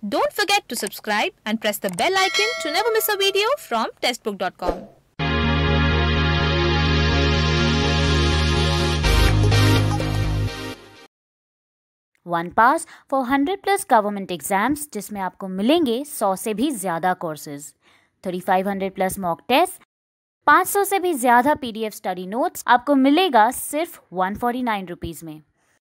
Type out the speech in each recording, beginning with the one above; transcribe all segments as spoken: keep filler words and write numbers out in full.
Don't forget to subscribe and press the bell icon to never miss a video from testbook dot com. One pass for hundred plus government exams, जिसमें आपको मिलेंगे सौ से भी ज़्यादा courses, thirty five hundred plus mock test, पाँच सौ से भी ज़्यादा पीडीएफ स्टडी नोट्स आपको मिलेगा सिर्फ वन फोर्टी नाइन रुपीज़ में।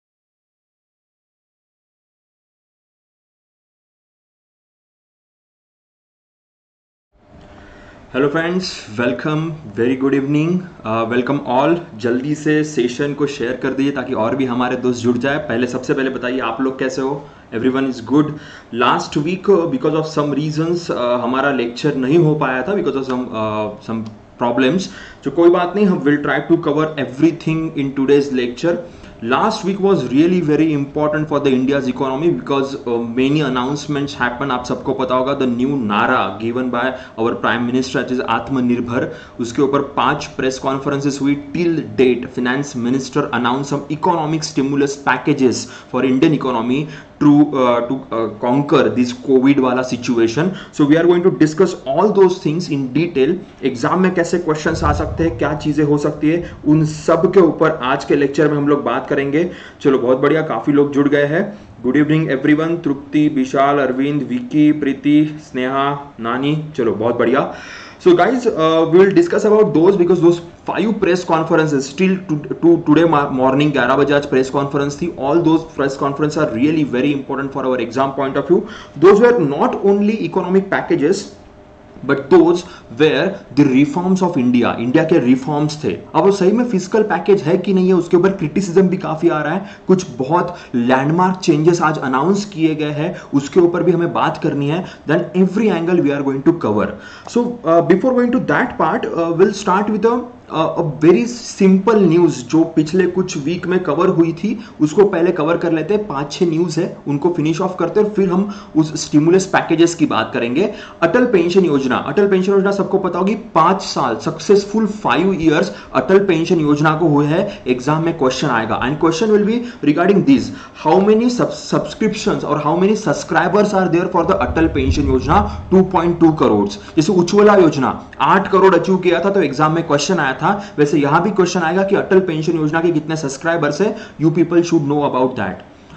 Hello friends, welcome, very good evening, welcome all. जल्दी से सेशन को शेयर कर दीजिए ताकि और भी हमारे दोस्त जुड़ जाए। पहले सबसे पहले बताइए आप लोग कैसे हो? Everyone is good. Last week because of some reasons हमारा लेक्चर नहीं हो पाया था because of some some problems, जो कोई बात नहीं, हम will try to cover everything in today's lecture. Last week was really very important for the India's economy because uh, many announcements happened. आप सबको पता होगा the new नारा given by our Prime Minister, that is आत्मनिर्भर, उसके ऊपर पांच press conferences हुई till date. Finance Minister announced some economic stimulus packages for Indian economy to uh, to uh, conquer this COVID वाला situation. So we are going to discuss all those things in detail. Exam में कैसे questions आ सकते हैं, क्या चीजें हो सकती है, उन सब के ऊपर आज के लेक्चर में हम लोग बात करेंगे। चलो बहुत बढ़िया, काफी लोग जुड़ गए हैं। Good evening everyone, Tripti, Vishal, Arvind, Vicky, Preeti, Sneha, Nani, चलो बहुत बढ़िया। So guys, uh, we will discuss about those because those five press conferences still to, to today morning ग्यारह बजे आज press conference थी. All those press conferences are really very important for our exam point of view. Those were not only economic packages, but those were the reforms of India. India के reforms थे। अब वो सही में physical package है कि नहीं है, उसके ऊपर क्रिटिसिज्म भी काफी आ रहा है। कुछ बहुत लैंडमार्क चेंजेस आज अनाउंस किए गए हैं, उसके ऊपर भी हमें बात करनी है। Then every angle we are going to cover. So before going to that part, will start with a very simple news जो पिछले कुछ वीक में कवर हुई थी, उसको पहले कवर कर लेते हैं। पांच छह न्यूज है, उनको फिनिश ऑफ करते हैं, फिर हम उस स्टिमुलस पैकेजेस की बात करेंगे। अटल पेंशन योजना, अटल पेंशन योजना सबको पता होगी, पांच साल successful five years Atal pension Yojana को हुए हैं। एग्जाम में क्वेश्चन आएगा and question will be regarding this, how many subscriptions और how many subscribers are there for the Atal pension Yojana, two point two crore. जैसे उज्ज्वला योजना आठ करोड़ अचीव किया था, तो एग्जाम में क्वेश्चन आया था। वैसे यहां भी क्वेश्चन आएगा कि अटल पेंशन योजना के कितने सब्सक्राइबर्स है, you people should know about that.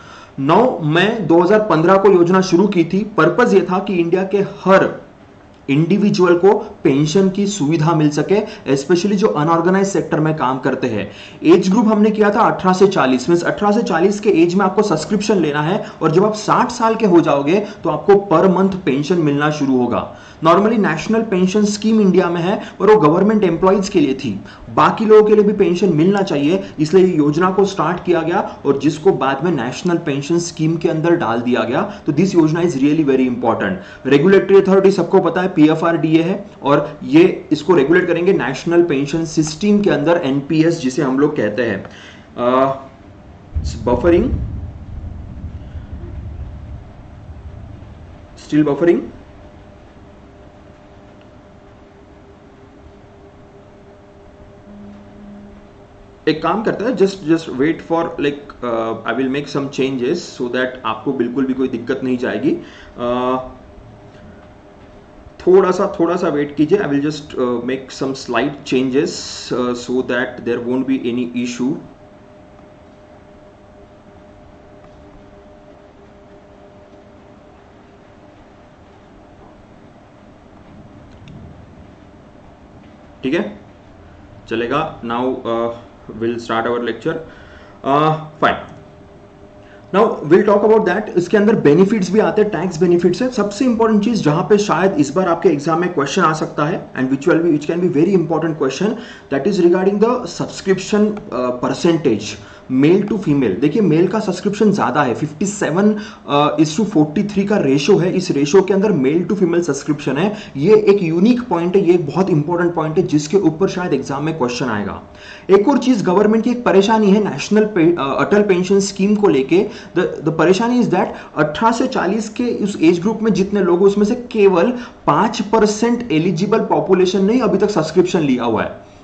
नौ मई दो हज़ार पंद्रह को योजना शुरू की थी। पर्पस ये था कि इंडिया के हर इंडिविजुअल को पेंशन की सुविधा मिल सके, स्पेशली जो अनऑर्गेनाइज सेक्टर में काम करते हैं। एज ग्रुप हमने किया था अठारह से चालीस, मींस अठारह से चालीस के एज में आपको सब्सक्रिप्शन लेना है, और जब आप साठ साल के हो जाओगे तो आपको पर मंथ पेंशन मिलना शुरू होगा। Normally national pension scheme India में है, और वो गवर्नमेंट एम्प्लॉइज के लिए थी। बाकी लोगों के लिए भी पेंशन मिलना चाहिए, इसलिए योजना को स्टार्ट किया गया, और जिसको बाद में नेशनल पेंशन स्कीम के अंदर डाल दिया गया। तो दिस योजना is really very important. Regulatory authority सबको पता है पीएफआरडीए है, और ये इसको रेगुलेट करेंगे नेशनल पेंशन सिस्टम के अंदर, एनपीएस जिसे हम लोग कहते हैं। बफरिंग, स्टिल बफरिंग, एक काम करता है, just just wait for like I will make some changes so that आपको बिल्कुल भी कोई दिक्कत नहीं जाएगी। uh, थोड़ा सा थोड़ा सा वेट कीजिए। I will just make some slight changes so that there won't be any issue. ठीक है, चलेगा। Now we'll start our lecture. uh, fine, now we'll talk about that. इसके अंदर बेनिफिट्स भी आते हैं, टैक्स बेनिफिट्स है। सबसे इंपॉर्टेंट चीज जहां पे शायद इस बार आपके एग्जाम में क्वेश्चन आ सकता है, and which will be which can be very important question, that is regarding the subscription percentage, male to female. देखिए मेल का सब्सक्रिप्शन ज्यादा है, fifty seven is to forty three का रेशो है। इस रेशो के अंदर मेल टू फीमेल सब्सक्रिप्शन है। ये एक यूनिक पॉइंट है, ये एक बहुत इंपॉर्टेंट पॉइंट है जिसके ऊपर शायद एग्जाम में क्वेश्चन आएगा। एक और चीज, गवर्नमेंट की एक परेशानी है नेशनल अटल पेंशन स्कीम को लेके। द परेशानी इज दैट अठारह से चालीस के उस एज ग्रुप में जितने लोग, उसमें से केवल पांच परसेंट एलिजिबल पॉपुलेशन ने अभी तक सब्सक्रिप्शन लिया हुआ है।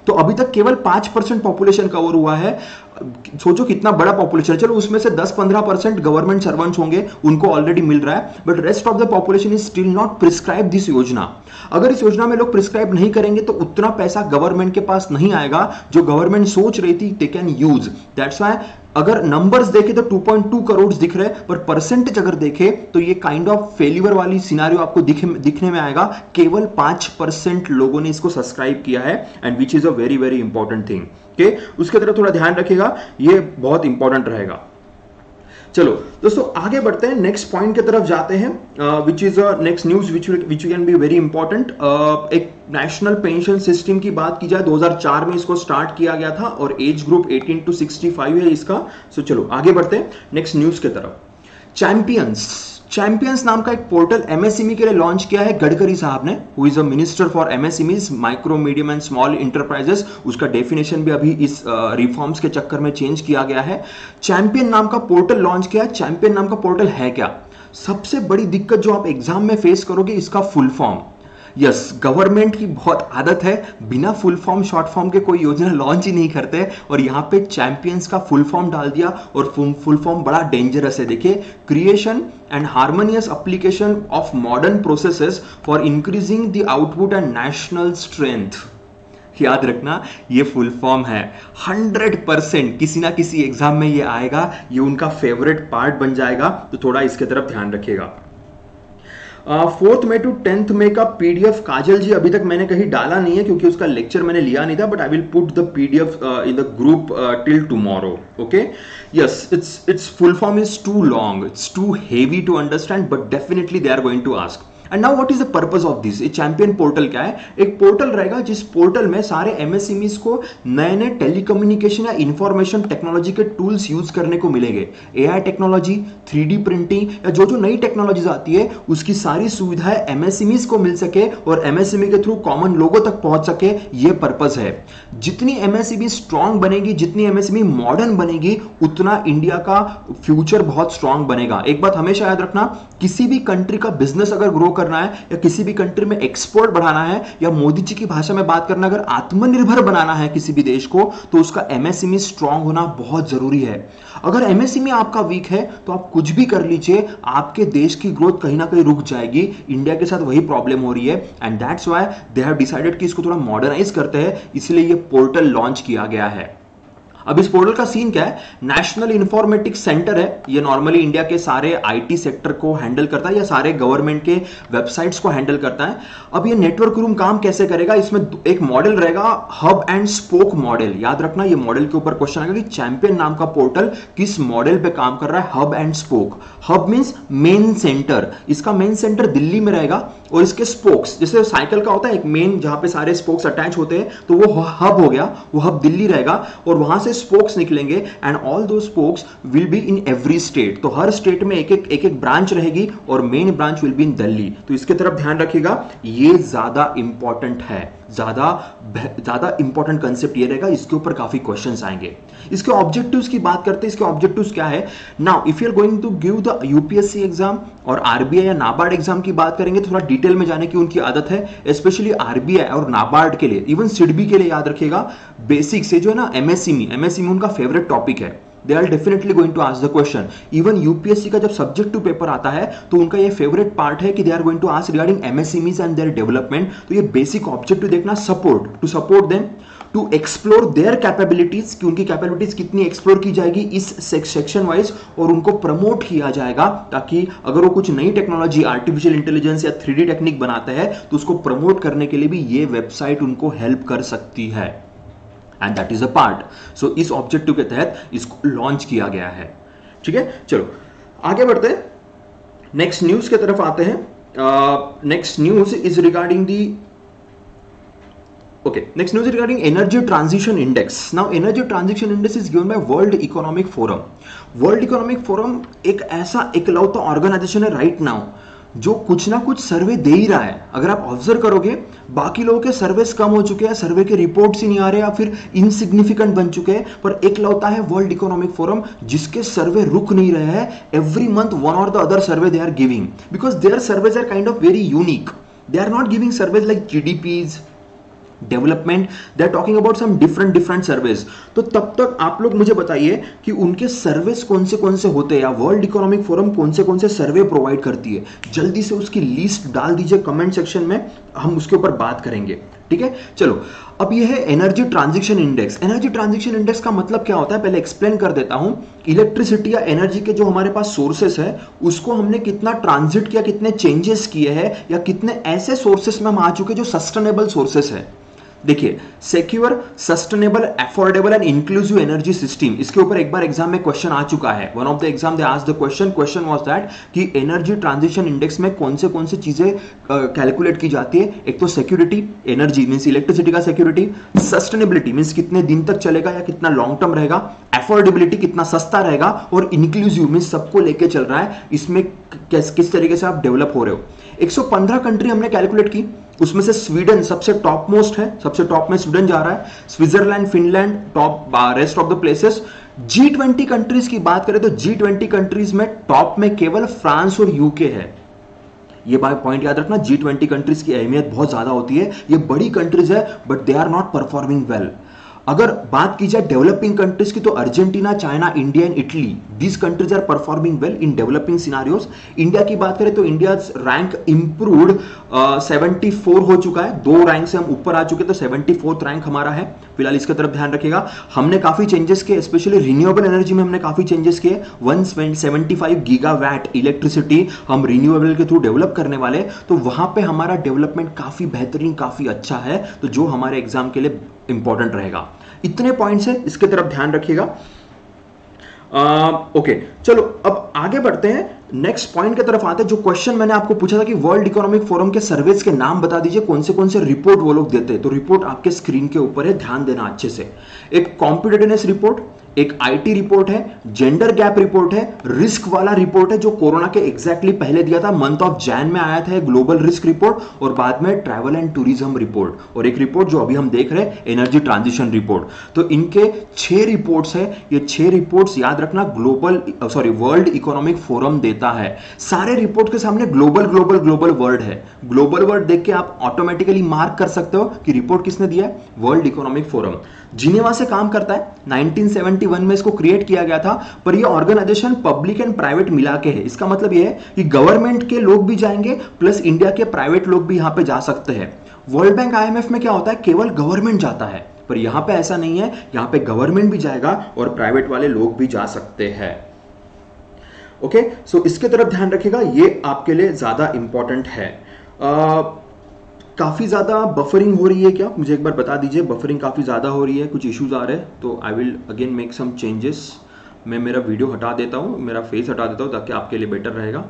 तो अभी तक केवल पांच परसेंट पॉपुलेशन कवर हुआ है। सोचो कितना बड़ा पॉपुलेशन, चलो उसमें से दस पंद्रह परसेंट गवर्नमेंट सर्वेंट्स होंगे, उनको ऑलरेडी मिल रहा है, but rest of the population is still not prescribe this योजना। अगर इस योजना में लोग प्रिस्क्राइब नहीं करेंगे तो उतना पैसा गवर्नमेंट के पास नहीं आएगा जो गवर्नमेंट सोच रही थी they can use. That's why अगर नंबर्स देखे तो टू पॉइंट टू करोड़ दिख रहे, पर परसेंटेज अगर देखे तो ये काइंड ऑफ फेल्यूर वाली सिनारियो आपको दिखे दिखने में आएगा। केवल पांच परसेंट लोगों ने इसको सब्सक्राइब किया है, and which is a very very important thing. Okay, उसके तरफ थोड़ा ध्यान रखिएगा, ये बहुत इंपॉर्टेंट रहेगा। चलो दोस्तों आगे बढ़ते हैं, नेक्स्ट पॉइंट की तरफ जाते हैं, which is next news which which can be very important. एक नेशनल पेंशन सिस्टम की बात की जाए, दो हज़ार चार में इसको स्टार्ट किया गया था और एज ग्रुप अठारह टू पैंसठ है इसका। सो so, चलो आगे बढ़ते हैं नेक्स्ट न्यूज की तरफ। चैंपियंस चैंपियंस नाम का एक पोर्टल एमएसएमई के लिए लॉन्च किया है गडकरी साहब ने, who is a minister for MSMEs, micro medium and small enterprises. उसका डेफिनेशन भी अभी इस रिफॉर्म्स uh, के चक्कर में चेंज किया गया है। चैंपियन नाम का पोर्टल लॉन्च किया। चैंपियन नाम का पोर्टल है क्या? सबसे बड़ी दिक्कत जो आप एग्जाम में फेस करोगे, इसका फुल फॉर्म। यस, गवर्नमेंट की बहुत आदत है बिना फुल फॉर्म शॉर्ट फॉर्म के कोई योजना लॉन्च ही नहीं करते, और यहां पे चैंपियंस का फुल फॉर्म डाल दिया, और फुल फॉर्म बड़ा डेंजरस है। देखिए, creation and harmonious application of modern processes for increasing the output and national strength. याद रखना, ये फुल फॉर्म है। हंड्रेड परसेंट किसी ना किसी एग्जाम में ये आएगा, ये उनका फेवरेट पार्ट बन जाएगा, तो थोड़ा इसके तरफ ध्यान रखिएगा। फोर्थ में टू टेंथ में का पीडीएफ काजल जी अभी तक मैंने कहीं डाला नहीं है क्योंकि उसका लेक्चर मैंने लिया नहीं था, but I will put the PDF in the group till tomorrow. Okay, yes, it's it's full form is too long, it's too heavy to understand, but definitely they are going to ask. And now what is the purpose of this? ये champion portal क्या है? एक portal रहेगा जिस portal में सारे MSMEs को नए नए टेलीकम्युनिकेशन या इंफॉर्मेशन टेक्नोलॉजी के टूल्स यूज करने को मिलेंगे। AI technology, three D printing या जो जो नई टेक्नोलॉजीज आती है उसकी सारी सुविधाएं एमएसएमईज को मिल सके और एमएसएमई के थ्रू कॉमन लोगों तक पहुंच सके, ये पर्पस है। जितनी एमएसएमई स्ट्रांग बनेगी, जितनी एमएसएमई मॉडर्न बनेगी, उतना इंडिया का फ्यूचर बहुत स्ट्रांग बनेगा। एक बात हमेशा याद रखना, किसी भी कंट्री का बिजनेस अगर ग्रो करना है या किसी भी कंट्री में एक्सपोर्ट बढ़ाना है, या मोदी जी की भाषा में बात करना, अगर आत्मनिर्भर बनाना है किसी भी देश को, तो उसका एमएसएमई स्ट्रांग होना बहुत जरूरी है। अगर एमएसएमई आपका वीक है तो आप कुछ भी कर लीजिए, आपके देश की ग्रोथ कहीं ना कहीं रुक जाएगी। इंडिया के साथ वही प्रॉब्लम हो रही है, and that's why they have decided कि इसको थोड़ा मॉडर्नाइज करते हैं, इसलिए ये पोर्टल लॉन्च किया गया है। अब इस पोर्टल का सीन क्या है? नेशनल इंफॉर्मेटिक्स सेंटर है, ये नॉर्मली इंडिया के सारे आईटी सेक्टर को हैंडल करता है या सारे गवर्नमेंट के वेबसाइट्स को हैंडल करता है। अब ये नेटवर्क रूम काम कैसे करेगा? इसमें एक मॉडल रहेगा, हब एंड स्पोक मॉडल। याद रखना, ये मॉडल के ऊपर क्वेश्चन आएगा कि चैंपियन नाम का पोर्टल किस मॉडल पे काम कर रहा है। Hub and spoke, hub means main centre, इसका मेन सेंटर दिल्ली में रहेगा, और इसके स्पोक्स, जैसे साइकिल का होता है एक मेन जहां पे सारे स्पोक्स अटैच होते हैं, तो वो हब हो गया, वो हब दिल्ली रहेगा, और वहां से स्पोक्स निकलेंगे, and all the spokes will be in every state. तो हर स्टेट में एक एक एक एक ब्रांच रहेगी, और main branch will be in Delhi. तो इसके तरफ ध्यान रखिएगा, ये ज्यादा इंपॉर्टेंट है, ज्यादा ज्यादा इंपॉर्टेंट कंसेप्ट ये रहेगा, इसके ऊपर काफी क्वेश्चंस आएंगे। इसके ऑब्जेक्टिव्स की बात करते हैं, इसके ऑब्जेक्टिव्स क्या है? Now if you are going to give the UPSC exam और आरबीआई या नाबार्ड एग्जाम की बात करेंगे, तो थोड़ा डिटेल में जाने की उनकी आदत है, स्पेशली आरबीआई और नाबार्ड के लिए, इवन सिडबी के लिए। याद रखिएगा, बेसिक से जो है ना एमएसएमई, एमएसएमई उनका फेवरेट टॉपिक है। They are definitely going to ask the question. Even UPSC का जब सब्जेक्ट टू पेपर आता है तो उनका ये फेवरेट पार्ट है कि they are going to ask regarding M S M Es and their development. तो ये बेसिक ऑब्जेक्टिव देखना, support to support them, to explore their capabilities, कि उनकी कैपेबिलिटीज कितनी एक्सप्लोर की जाएगी इस सेक्शन वाइज, और उनको प्रमोट किया जाएगा, ताकि अगर वो कुछ नई टेक्नोलॉजी, आर्टिफिशियल इंटेलिजेंस या थ्री डी टेक्निक बनाते हैं तो उसको प्रमोट करने के लिए भी ये वेबसाइट उनको हेल्प कर सकती है। And that is a part. So इस ऑब्जेक्टिव के तहत इसको लॉन्च किया गया है। ठीक है, चलो आगे बढ़ते हैं, नेक्स्ट न्यूज की तरफ आते हैं। Next news is regarding the Okay, next news is regarding Energy Transition Index. Now, Energy Transition Index is given by World Economic Forum. World Economic Forum एक ऐसा इकलौता ऑर्गेनाइजेशन है राइट नाउ जो कुछ ना कुछ सर्वे दे ही रहा है। अगर आप ऑब्जर्व करोगे, बाकी लोगों के सर्वेस कम हो चुके हैं, सर्वे के रिपोर्ट्स ही नहीं आ रहे या फिर इनसिग्निफिकेंट बन चुके हैं, पर एक लौता है वर्ल्ड इकोनॉमिक फोरम जिसके सर्वे रुक नहीं रहे हैं। एवरी मंथ वन और the other survey they are giving, because their surveys are kind of very unique. They are not giving surveys like GDPs, development, they are talking about some different different surveys. तो तब तक आप लोग मुझे बताइए कि उनके सर्वेस कौन से कौन से होते हैं, या वर्ल्ड इकोनॉमिक फोरम कौन से कौन से सर्वे प्रोवाइड करती है। जल्दी से उसकी लिस्ट डाल दीजिए कमेंट सेक्शन में, हम उसके ऊपर बात करेंगे, ठीक है। चलो, अब ये है energy transition index. Energy transition index का मतलब क्या होता है पहले एक्सप्लेन कर देता हूं। इलेक्ट्रिसिटी या एनर्जी के जो हमारे पास सोर्सेस है उसको हमने कितना ट्रांजिट किया, कितने चेंजेस किए हैं, या कितने ऐसे सोर्सेस में हम आ चुके जो सस्टेनेबल सोर्सेस है। देखिए, secure, sustainable, affordable and inclusive energy system, इसके ऊपर एक बार एग्जाम में क्वेश्चन आ चुका है। One of the exam they asked the question question was that कि एनर्जी ट्रांजिशन इंडेक्स में कौन से कौन से चीजें कैलकुलेट की जाती है। एक तो सिक्योरिटी, एनर्जी मींस इलेक्ट्रिसिटी का सिक्योरिटी, सस्टेनेबिलिटी मींस कितने दिन तक चलेगा या कितना लॉन्ग टर्म रहेगा, अफोर्डेबिलिटी कितना सस्ता रहेगा, और इंक्लूसिव मींस सबको लेके चल रहा है, इसमें किस किस तरीके से आप डेवलप हो रहे हो। एक सौ पंद्रह कंट्री हमने कैलकुलेट की, उसमें से स्वीडन सबसे टॉप मोस्ट है, सबसे टॉप में स्वीडन जा रहा है, Switzerland, Finland top, rest of the places. G twenty countries की बात करें तो जी ट्वेंटी कंट्रीज में टॉप में केवल फ्रांस और यूके है। ये बात पॉइंट याद रखना, जी ट्वेंटी कंट्रीज की अहमियत बहुत ज्यादा होती है। ये बड़ी कंट्रीज है but they are not performing well. अगर बात की जाए डेवलपिंग कंट्रीज की तो Argentina, China, India and Italy, these countries are performing well in developing scenarios. India की बात करें तो India rank improved seventy four हो चुका है, दो रैंक से हम ऊपर आ चुके, तो सेवेंटी फोर्थ रैंक हमारा है। फिलहाल इसकी तरफ ध्यान रखिएगा। हमने काफी चेंजेस किए, स्पेशली रिन्यूएबल एनर्जी में हमने काफी चेंजेस किए। One seventy five gigawatt electricity हम रिन्यूएबल के थ्रू डेवलप करने वाले, तो वहां पे हमारा डेवलपमेंट काफी बेहतरीन, काफी अच्छा है, तो जो हमारे एग्जाम के लिए इंपॉर्टेंट रहेगा। इतने पॉइंट्स है, इसके तरफ ध्यान रखिएगा। ओके, चलो अब आगे बढ़ते हैं, नेक्स्ट पॉइंट की तरफ आते हैं। जो क्वेश्चन मैंने आपको पूछा था कि वर्ल्ड इकोनॉमिक फोरम के सर्वेस के नाम बता दीजिए, कौन से कौन से रिपोर्ट वो लोग देते हैं। तो रिपोर्ट आपके स्क्रीन के ऊपर है, ध्यान देना अच्छे से। एक कॉम्पिटिटिवनेस रिपोर्ट, एक आईटी रिपोर्ट है, जेंडर गैप रिपोर्ट है, रिस्क वाला रिपोर्ट है जो कोरोना के एग्जैक्टली पहले दिया था, मंथ ऑफ जैन में आया था, ग्लोबल रिस्क रिपोर्ट, और बाद में ट्रैवल एंड टूरिज्म रिपोर्ट, और एक रिपोर्ट जो अभी हम देख रहे हैं एनर्जी ट्रांजिशन रिपोर्ट। तो इनके छह रिपोर्ट्स है, ये छह रिपोर्ट्स याद रखना global sorry world economic forum देता है। सारे रिपोर्ट के सामने ग्लोबल ग्लोबल ग्लोबल वर्ड है। ग्लोबल वर्ड देख के आप ऑटोमेटिकली मार्क कर सकते हो कि रिपोर्ट किसने दिया है, वर्ल्ड इकोनॉमिक फोरम। जिनेवा से काम करता है, नाइनटीन सेवेंटी वन में इसको क्रिएट किया गया था, पर ये ऑर्गेनाइजेशन पब्लिक एंड प्राइवेट मिला के है। इसका मतलब ये है कि गवर्नमेंट के लोग भी जाएंगे प्लस इंडिया के प्राइवेट लोग भी यहां पे जा सकते हैं। वर्ल्ड बैंक, आईएमएफ में क्या होता है, केवल गवर्नमेंट जाता है, पर यहां पे ऐसा नहीं है, यहां पे गवर्नमेंट भी जाएगा और प्राइवेट वाले लोग भी जा सकते हैं। ओके, सो इसके तरफ ध्यान रखिएगा, ये आपके लिए ज्यादा इंपॉर्टेंट है। आ, काफी ज्यादा बफरिंग हो रही है क्या, मुझे एक बार बता दीजिए। बफरिंग काफी ज्यादा हो रही है, कुछ इश्यूज आ रहे हैं, तो I will again make some changes. मैं मेरा वीडियो हटा देता हूं, मेरा फेस हटा देता हूं ताकि आपके लिए बेटर रहेगा।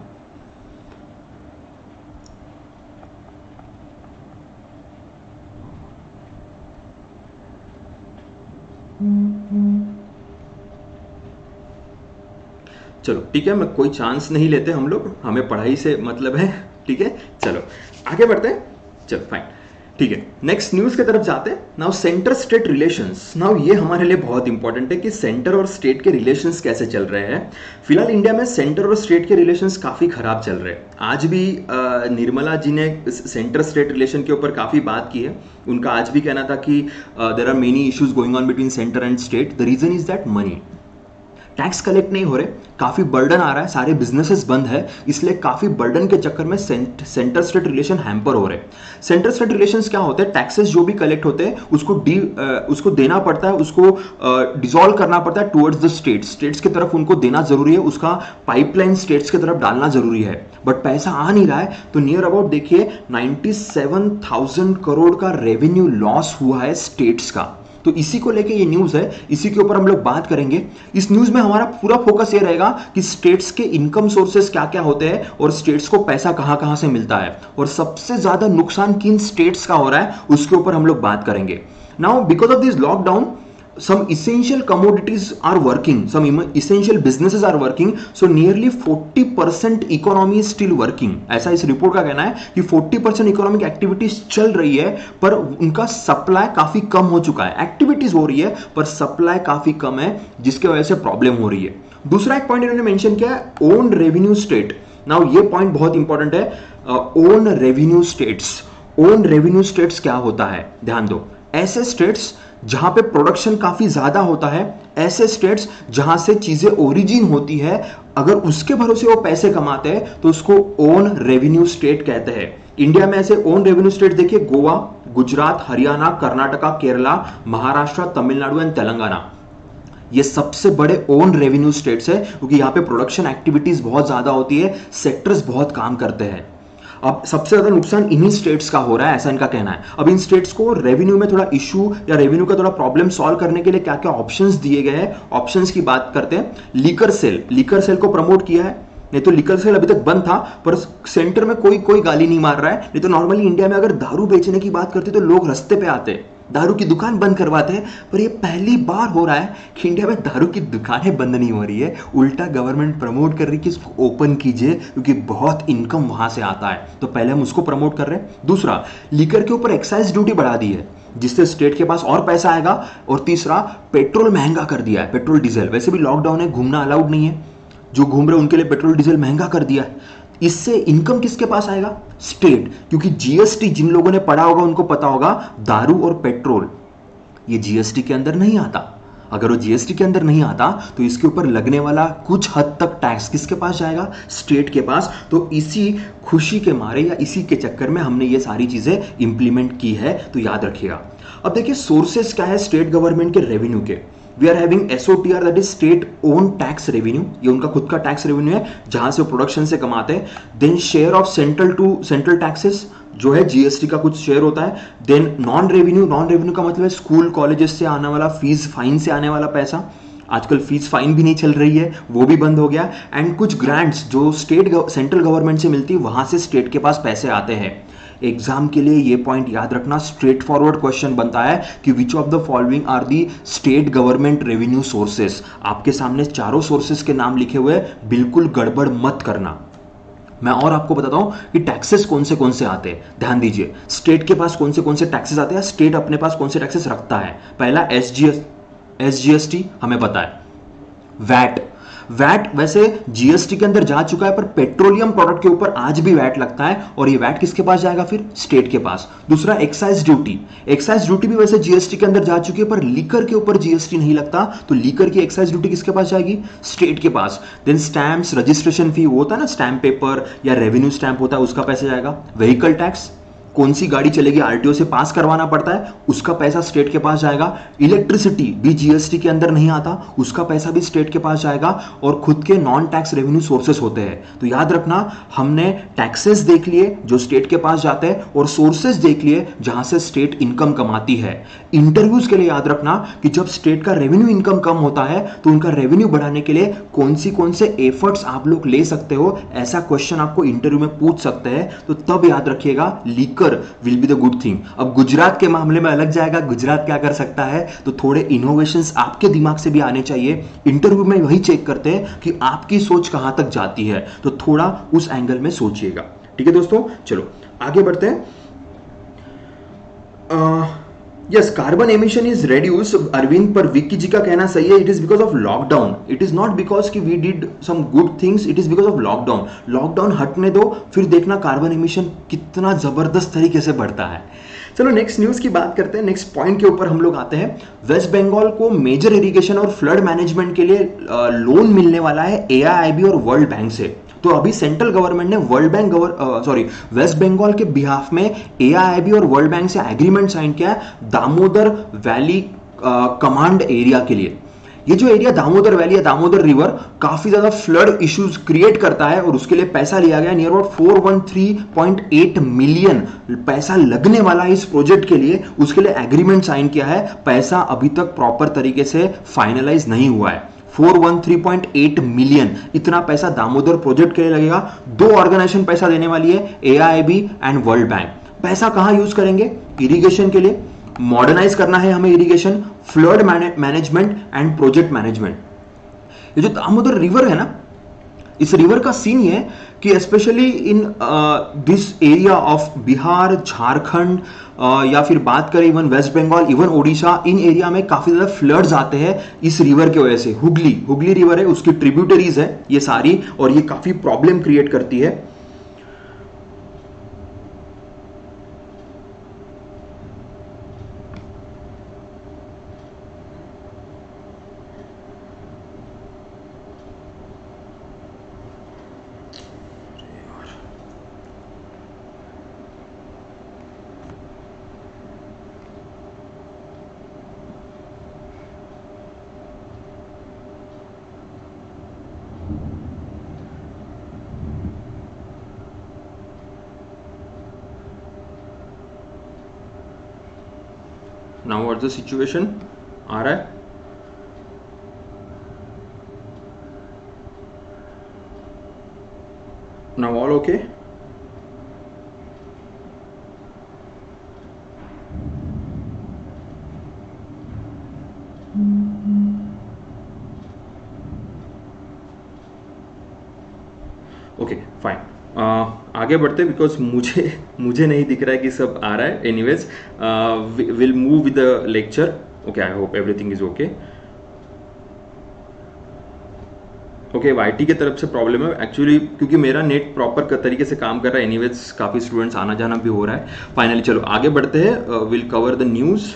चलो ठीक है, मैं कोई चांस नहीं लेते हम लोग, हमें पढ़ाई से मतलब है, ठीक है। चलो आगे बढ़ते हैं, चलो फाइन, ठीक है। नेक्स्ट न्यूज की तरफ जाते हैं। Now centre state relations, now ये हमारे लिए बहुत इंपॉर्टेंट है कि सेंटर और स्टेट के रिलेशंस कैसे चल रहे हैं। फिलहाल इंडिया में सेंटर और स्टेट के रिलेशंस काफी खराब चल रहे हैं। आज भी आ, निर्मला जी ने सेंटर स्टेट रिलेशन के ऊपर काफी बात की है। उनका आज भी कहना था कि there are many issues going on between centre and state, the reason is that money, tax collect नहीं हो रहे, काफी बर्डन आ रहा है, सारे बिजनेसेस बंद है, इसलिए काफी बर्डन के चक्कर में सेंटर स्टेट रिलेशन हैम्पर हो रहे हैं। सेंटर स्टेट रिलेशंस क्या होते हैं, टैक्सेस जो भी कलेक्ट होते हैं उसको डी उसको देना पड़ता है, उसको डिसॉल्व करना पड़ता है टुवर्ड्स द स्टेट्स, स्टेट्स की तरफ उनको देना जरूरी है, उसका पाइपलाइन स्टेट्स की तरफ डालना जरूरी है, बट पैसा आ नहीं रहा है। तो नियर अबाउट देखिए नाइंटी सेवन थाउजेंड करोड़ का रेवेन्यू लॉस हुआ है स्टेट्स का। तो इसी को लेके ये न्यूज है, इसी के ऊपर हम लोग बात करेंगे। इस न्यूज में हमारा पूरा फोकस ये रहेगा कि स्टेट्स के इनकम सोर्सेस क्या क्या होते हैं और स्टेट्स को पैसा कहां कहां से मिलता है, और सबसे ज्यादा नुकसान किन स्टेट्स का हो रहा है उसके ऊपर हम लोग बात करेंगे। Now because of this lockdown some essential commodities are working, some essential businesses are working, so nearly forty percent economy is still working। ऐसा इस रिपोर्ट का कहना है कि forty percent इकोनॉमिक एक्टिविटीज चल रही है, पर उनका सप्लाई काफी कम हो चुका है। एक्टिविटीज हो रही है पर सप्लाई काफी कम है, जिसकी वजह से प्रॉब्लम हो रही है। दूसरा एक पॉइंट इन्होंने मेंशन किया है, ओन रेवेन्यू स्टेट। नाउ ये पॉइंट बहुत इंपॉर्टेंट है, own revenue states. Own revenue states क्या होता है, ध्यान दो, ऐसे स्टेट्स जहां पे प्रोडक्शन काफी ज्यादा होता है, ऐसे स्टेट्स जहां से चीजें ओरिजिन होती है, अगर उसके भरोसे वो पैसे कमाते हैं तो उसको ओन रेवेन्यू स्टेट कहते हैं। इंडिया में ऐसे ओन रेवेन्यू स्टेट देखिए, गोवा, गुजरात, हरियाणा, कर्नाटका, केरला, महाराष्ट्र, तमिलनाडु एंड तेलंगाना। ये सबसे बड़े ओन रेवेन्यू स्टेट्स है क्योंकि यहां पे प्रोडक्शन एक्टिविटीज बहुत ज्यादा होती है, सेक्टर्स बहुत काम करते हैं। अब सबसे ज्यादा नुकसान इन्हीं स्टेट्स का हो रहा है, ऐसा इनका कहना है। अब इन स्टेट्स को रेवेन्यू में थोड़ा इशू या रेवेन्यू का थोड़ा प्रॉब्लम सॉल्व करने के लिए क्या क्या ऑप्शंस दिए गए हैं, ऑप्शंस की बात करते हैं। लीकर सेल, लीकर सेल को प्रमोट किया है, नहीं तो लीकर सेल अभी तक बंद था, पर सेंटर में कोई कोई गाली नहीं मार रहा है। नहीं तो नॉर्मली इंडिया में अगर दारू बेचने की बात करते तो लोग रास्ते पे आते, दारू की दुकान बंद करवाते हैं, पर ये पहली बार हो रहा है कि इंडिया में दारू की दुकानें बंद नहीं हो रही है, उल्टा गवर्नमेंट प्रमोट कर रही है कि इसको ओपन कीजिए क्योंकि बहुत इनकम वहां से आता है, तो पहले हम उसको प्रमोट कर रहे हैं। दूसरा, लीकर के ऊपर एक्साइज ड्यूटी बढ़ा दी है जिससे स्टेट के पास और पैसा आएगा। और तीसरा, पेट्रोल महंगा कर दिया है, पेट्रोल डीजल, वैसे भी लॉकडाउन है, घूमना अलाउड नहीं है, जो घूम रहे उनके लिए पेट्रोल डीजल महंगा कर दिया है। इससे इनकम किसके पास आएगा, स्टेट, क्योंकि जीएसटी जिन लोगों ने पढ़ा होगा उनको पता होगा दारू और पेट्रोल ये जीएसटी के अंदर नहीं आता। अगर वो जीएसटी के अंदर नहीं आता तो इसके ऊपर लगने वाला कुछ हद तक टैक्स किसके पास जाएगा, स्टेट के पास। तो इसी खुशी के मारे या इसी के चक्कर में हमने ये सारी चीजें इंप्लीमेंट की है, तो याद रखिएगा। अब देखिए सोर्सेस क्या है स्टेट गवर्नमेंट के रेवेन्यू के। We are having SOTR, that is state own tax revenue, ये उनका खुद का टैक्स रेवेन्यू है जहां से प्रोडक्शन से कमाते हैं। Then share of central to central taxes जो है जीएसटी का कुछ शेयर होता है। Then non revenue, non revenue का मतलब है स्कूल कॉलेजेस से आने वाला फीस फाइन से आने वाला पैसा, आजकल फीस फाइन भी नहीं चल रही है, वो भी बंद हो गया। एंड कुछ ग्रांट्स जो स्टेट सेंट्रल गवर्नमेंट से मिलती है वहां से स्टेट के पास पैसे आते हैं। एग्जाम के लिए ये पॉइंट याद रखना, स्ट्रेट फॉरवर्ड क्वेश्चन बनता है कि which of the following are the state government revenue sources. आपके सामने चारों सोर्सेस के नाम लिखे हुए, बिल्कुल गड़बड़ मत करना। मैं और आपको बताता हूं कि टैक्सेस कौन से कौन से आते हैं, ध्यान दीजिए। स्टेट के पास कौन से कौन से टैक्सेस आते हैं, स्टेट अपने पास कौन से टैक्सेस रखता है। पहला एसजीएस एसजीएसटी हमें पता है। वैट, वैट वैसे जीएसटी के अंदर जा चुका है, पर पेट्रोलियम प्रोडक्ट के ऊपर आज भी वैट लगता है और ये वैट किसके पास जाएगा, फिर स्टेट के पास। दूसरा एक्साइज ड्यूटी, एक्साइज ड्यूटी भी वैसे जीएसटी के अंदर जा चुकी है, पर लीकर के ऊपर जीएसटी नहीं लगता, तो लीकर की एक्साइज ड्यूटी किसके पास जाएगी, स्टेट के पास। देन स्टैम्प्स, रजिस्ट्रेशन फी होता है ना, स्टैम्प पेपर या रेवेन्यू स्टैम्प होता है, उसका पैसा जाएगा। व्हीकल टैक्स, कौन सी गाड़ी चलेगी आरटीओ से पास करवाना पड़ता है, उसका पैसा स्टेट के पास जाएगा। इलेक्ट्रिसिटी भी जीएसटी के अंदर नहीं आता, उसका पैसा भी स्टेट के पास जाएगा। और खुद के नॉन टैक्स रेवेन्यू सोर्सेस होते हैं। तो याद रखना, हमने टैक्सेस देख लिए जो स्टेट के पास जाते हैं और सोर्सेस देख लिए जहां से स्टेट इनकम कमाती है। इंटरव्यूज के लिए याद रखना कि जब स्टेट का रेवेन्यू इनकम कम होता है तो उनका रेवेन्यू बढ़ाने के लिए कौन सी कौन से एफर्ट्स आप लोग ले सकते हो, ऐसा क्वेश्चन आपको इंटरव्यू में पूछ सकते हैं। तो तब याद रखिएगा liquor will be the good thing. अब गुजरात के मामले में अलग जाएगा, गुजरात क्या कर सकता है, तो थोड़े इनोवेशंस आपके दिमाग से भी आने चाहिए। इंटरव्यू में वही चेक करते हैं कि आपकी सोच कहां तक जाती है, तो थोड़ा उस एंगल में सोचिएगा। ठीक है दोस्तों, चलो आगे बढ़ते हैं। Yes, carbon emission is reduce, Arvind, पर विक्की जी का कहना सही है, it is because of lockdown, it is not because कि we did some good things, it is because of lockdown. Lockdown हटने दो, फिर देखना कार्बन एमिशन कितना जबरदस्त तरीके से बढ़ता है। चलो नेक्स्ट न्यूज की बात करते हैं, नेक्स्ट पॉइंट के ऊपर हम लोग आते हैं। वेस्ट बंगाल को मेजर इरिगेशन और फ्लड मैनेजमेंट के लिए लोन मिलने वाला है एआईआईबी और वर्ल्ड बैंक से। तो अभी सेंट्रल गवर्नमेंट ने world bank sorry West Bengal के बिहाफ में एआईआईबी और वर्ल्ड बैंक से एग्रीमेंट साइन किया है दामोदर वैली कमांड एरिया के लिए। ये जो एरिया दामोदर वैली है, दामोदर रिवर काफी ज्यादा फ्लड इश्यूज क्रिएट करता है और उसके लिए पैसा लिया गया near about four one three point eight million पैसा लगने वाला है इस प्रोजेक्ट के लिए। उसके लिए एग्रीमेंट साइन किया है, पैसा अभी तक प्रॉपर तरीके से फाइनलाइज नहीं हुआ है। Four one three point eight million इतना पैसा दामोदर प्रोजेक्ट के लिए लगेगा। दो ऑर्गेनाइजेशन पैसा देने वाली है, एआईआईबी एंड वर्ल्ड बैंक। पैसा कहां यूज करेंगे, इरिगेशन के लिए, मॉडर्नाइज करना है हमें irrigation, flood management and project management. ये जो दामोदर रिवर है ना, इस रिवर का सीन ये है कि specially in this area of Bihar, Jharkhand uh, या फिर बात करें even West Bengal, even Odisha, इन एरिया में काफी ज्यादा फ्लड्स आते हैं इस रिवर की वजह से। हुगली हुगली रिवर है, उसकी ट्रिब्यूटरीज है ये सारी, और ये काफी प्रॉब्लम क्रिएट करती है। Now what's the situation? आ रहा है? Now all okay? Okay fine, आगे बढ़ते बिकॉज मुझे मुझे नहीं दिख रहा है कि सब आ रहा है. Anyways will move with the lecture. Okay, I hope everything is okay. Okay, YT की तरफ से प्रॉब्लम है एक्चुअली, क्योंकि मेरा नेट प्रॉपर तरीके से काम कर रहा है. एनीवेज काफ़ी स्टूडेंट्स आना जाना भी हो रहा है. फाइनली चलो आगे बढ़ते हैं. Will cover the news.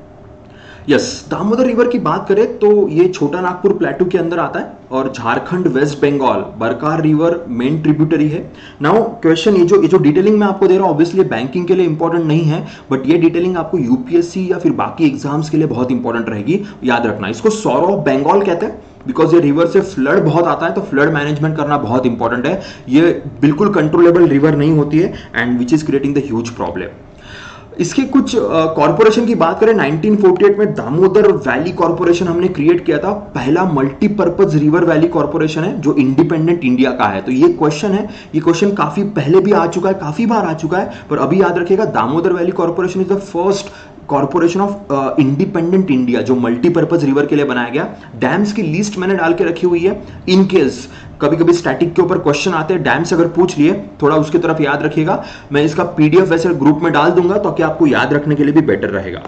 Yes, Damodar river की बात करें तो ये छोटा नागपुर प्लेटू के अंदर आता है और Jharkhand, West Bengal, Barakar river main tributary है. नाउ क्वेश्चन, ये जो ये जो डिटेलिंग मैं आपको दे रहा हूँ ऑब्वियसली बैंकिंग के लिए इंपॉर्टेंट नहीं है, बट ये डिटेलिंग आपको यूपीएससी या फिर बाकी एग्जाम्स के लिए बहुत इंपॉर्टेंट रहेगी. याद रखना, इसको सौर ऑफ बंगाल कहते हैं बिकॉज ये रिवर से फ्लड बहुत आता है, तो फ्लड मैनेजमेंट करना बहुत इंपॉर्टेंट है. ये बिल्कुल कंट्रोलेबल रिवर नहीं होती है and which is creating the huge problem. इसके कुछ कॉर्पोरेशन uh, की बात करें, नाइनटीन फोर्टी एट में दामोदर वैली कॉर्पोरेशन हमने क्रिएट किया था. पहला मल्टीपर्पज रिवर वैली कॉर्पोरेशन है जो इंडिपेंडेंट इंडिया का है. तो ये क्वेश्चन है, ये क्वेश्चन काफी पहले भी आ चुका है, काफी बार आ चुका है, पर अभी याद रखिएगा Damodar valley corporation is the first corporation of independent India जो मल्टीपर्पज रिवर के लिए बनाया गया. डैम्स की लिस्ट मैंने डाल के रखी हुई है इन केस कभी कभी स्टैटिक के ऊपर क्वेश्चन आते हैं, डैम्स अगर पूछ लिए थोड़ा उसकी तरफ याद रखिएगा. मैं इसका पीडीएफ वैसे ग्रुप में डाल दूंगा तो कि आपको याद रखने के लिए भी बेटर रहेगा.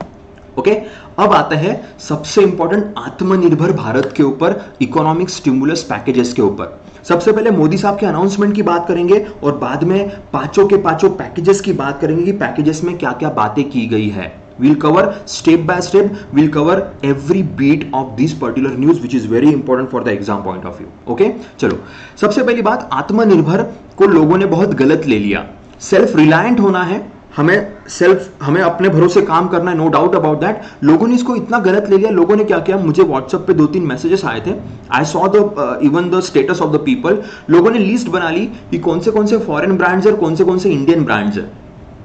Okay okay? अब आता है सबसे इंपॉर्टेंट आत्मनिर्भर भारत के ऊपर, इकोनॉमिक स्टिमुलस पैकेजेस के ऊपर. सबसे पहले मोदी साहब के अनाउंसमेंट की बात करेंगे और बाद में पांचों के पांचों पैकेजेस की बात करेंगे कि पैकेजेस में क्या क्या बातें की गई है. We'll cover step by step. We'll cover every beat of this particular news, which is very important for the exam point of view. Okay? चलो, सबसे पहली बात, आत्मनिर्भर को लोगों ने बहुत गलत ले लिया. सेल्फ रिलायंट होना है, हमें सेल्फ हमें अपने भरोसे काम करना है, नो डाउट अबाउट दैट. लोगों ने इसको इतना गलत ले लिया. लोगों ने क्या किया, मुझे व्हाट्सएप पे दो तीन मैसेजेस आए थे. I saw the even the status of the people. लोगों ने लिस्ट बना ली कि कौन से कौन से फॉरेन ब्रांड्स और कौन से कौन से इंडियन ब्रांड्स है.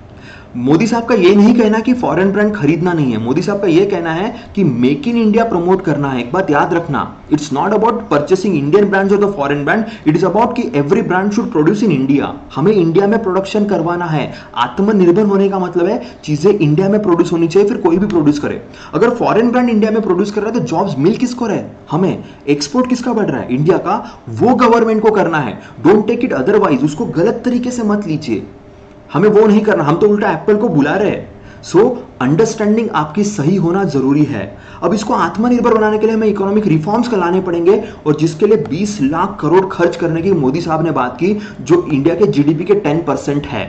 मोदी साहब का ये नहीं कहना कि फॉरेन ब्रांड खरीदना नहीं है. मोदी साहब का ये कहना है कि मेक इन इंडिया प्रमोट करना है. एक बात याद रखना, it's not about purchasing Indian brands और the foreign brand, it is about कि every brand should produce in India. हमें इंडिया में प्रोडक्शन करवाना है. आत्मनिर्भर होने का मतलब है चीजें इंडिया में प्रोड्यूस होनी चाहिए, फिर कोई भी प्रोड्यूस करे. अगर फॉरेन ब्रांड इंडिया में प्रोड्यूस कर रहा है तो जॉब्स मिल किसको रहे, हमें. एक्सपोर्ट किसका बढ़ रहा है, इंडिया का. वो गवर्नमेंट को करना है. Don't take it otherwise. उसको गलत तरीके से मत लीजिए, हमें वो नहीं करना. हम तो उल्टा एप्पल को बुला रहे हैं. सो अंडरस्टैंडिंग आपकी सही होना जरूरी है. अब इसको आत्मनिर्भर बनाने के लिए हमें इकोनॉमिक रिफॉर्म्स लाने पड़ेंगे और जिसके लिए बीस लाख करोड़ खर्च करने की मोदी साहब ने बात की, जो इंडिया के जीडीपी के टेन परसेंट है.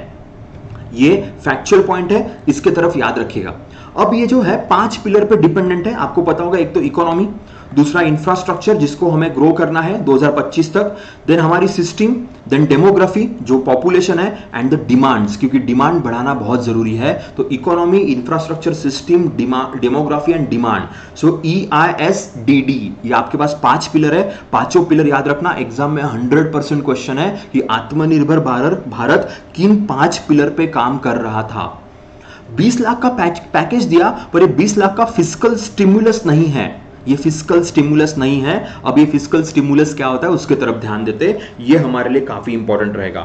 ये फैक्चुअल पॉइंट है, इसके तरफ याद रखिएगा. अब ये जो है पांच पिलर पे डिपेंडेंट है, आपको पता होगा. एक तो इकोनॉमी, दूसरा इंफ्रास्ट्रक्चर जिसको हमें ग्रो करना है दो हज़ार पच्चीस तक, देन हमारी सिस्टम, देन डेमोग्राफी जो पॉपुलेशन है, एंड द डिमांड्स, क्योंकि डिमांड बढ़ाना बहुत जरूरी है. तो economy, infrastructure, system, demography and demand. So E I S D D, ये आपके पास पांच पिलर है. पांचों पिलर याद रखना. एग्जाम में हंड्रेड परसेंट क्वेश्चन है कि आत्मनिर्भर भारत भारत किन पांच पिलर पे काम कर रहा था. बीस लाख का पैकेज दिया, पर ये बीस लाख का फिस्कल स्टिमुलस नहीं है. ये फिस्कल स्टिमुलस नहीं है. अब ये फिस्कल स्टिमुलस क्या होता है उसके तरफ ध्यान देते, ये हमारे लिए काफी इंपॉर्टेंट रहेगा.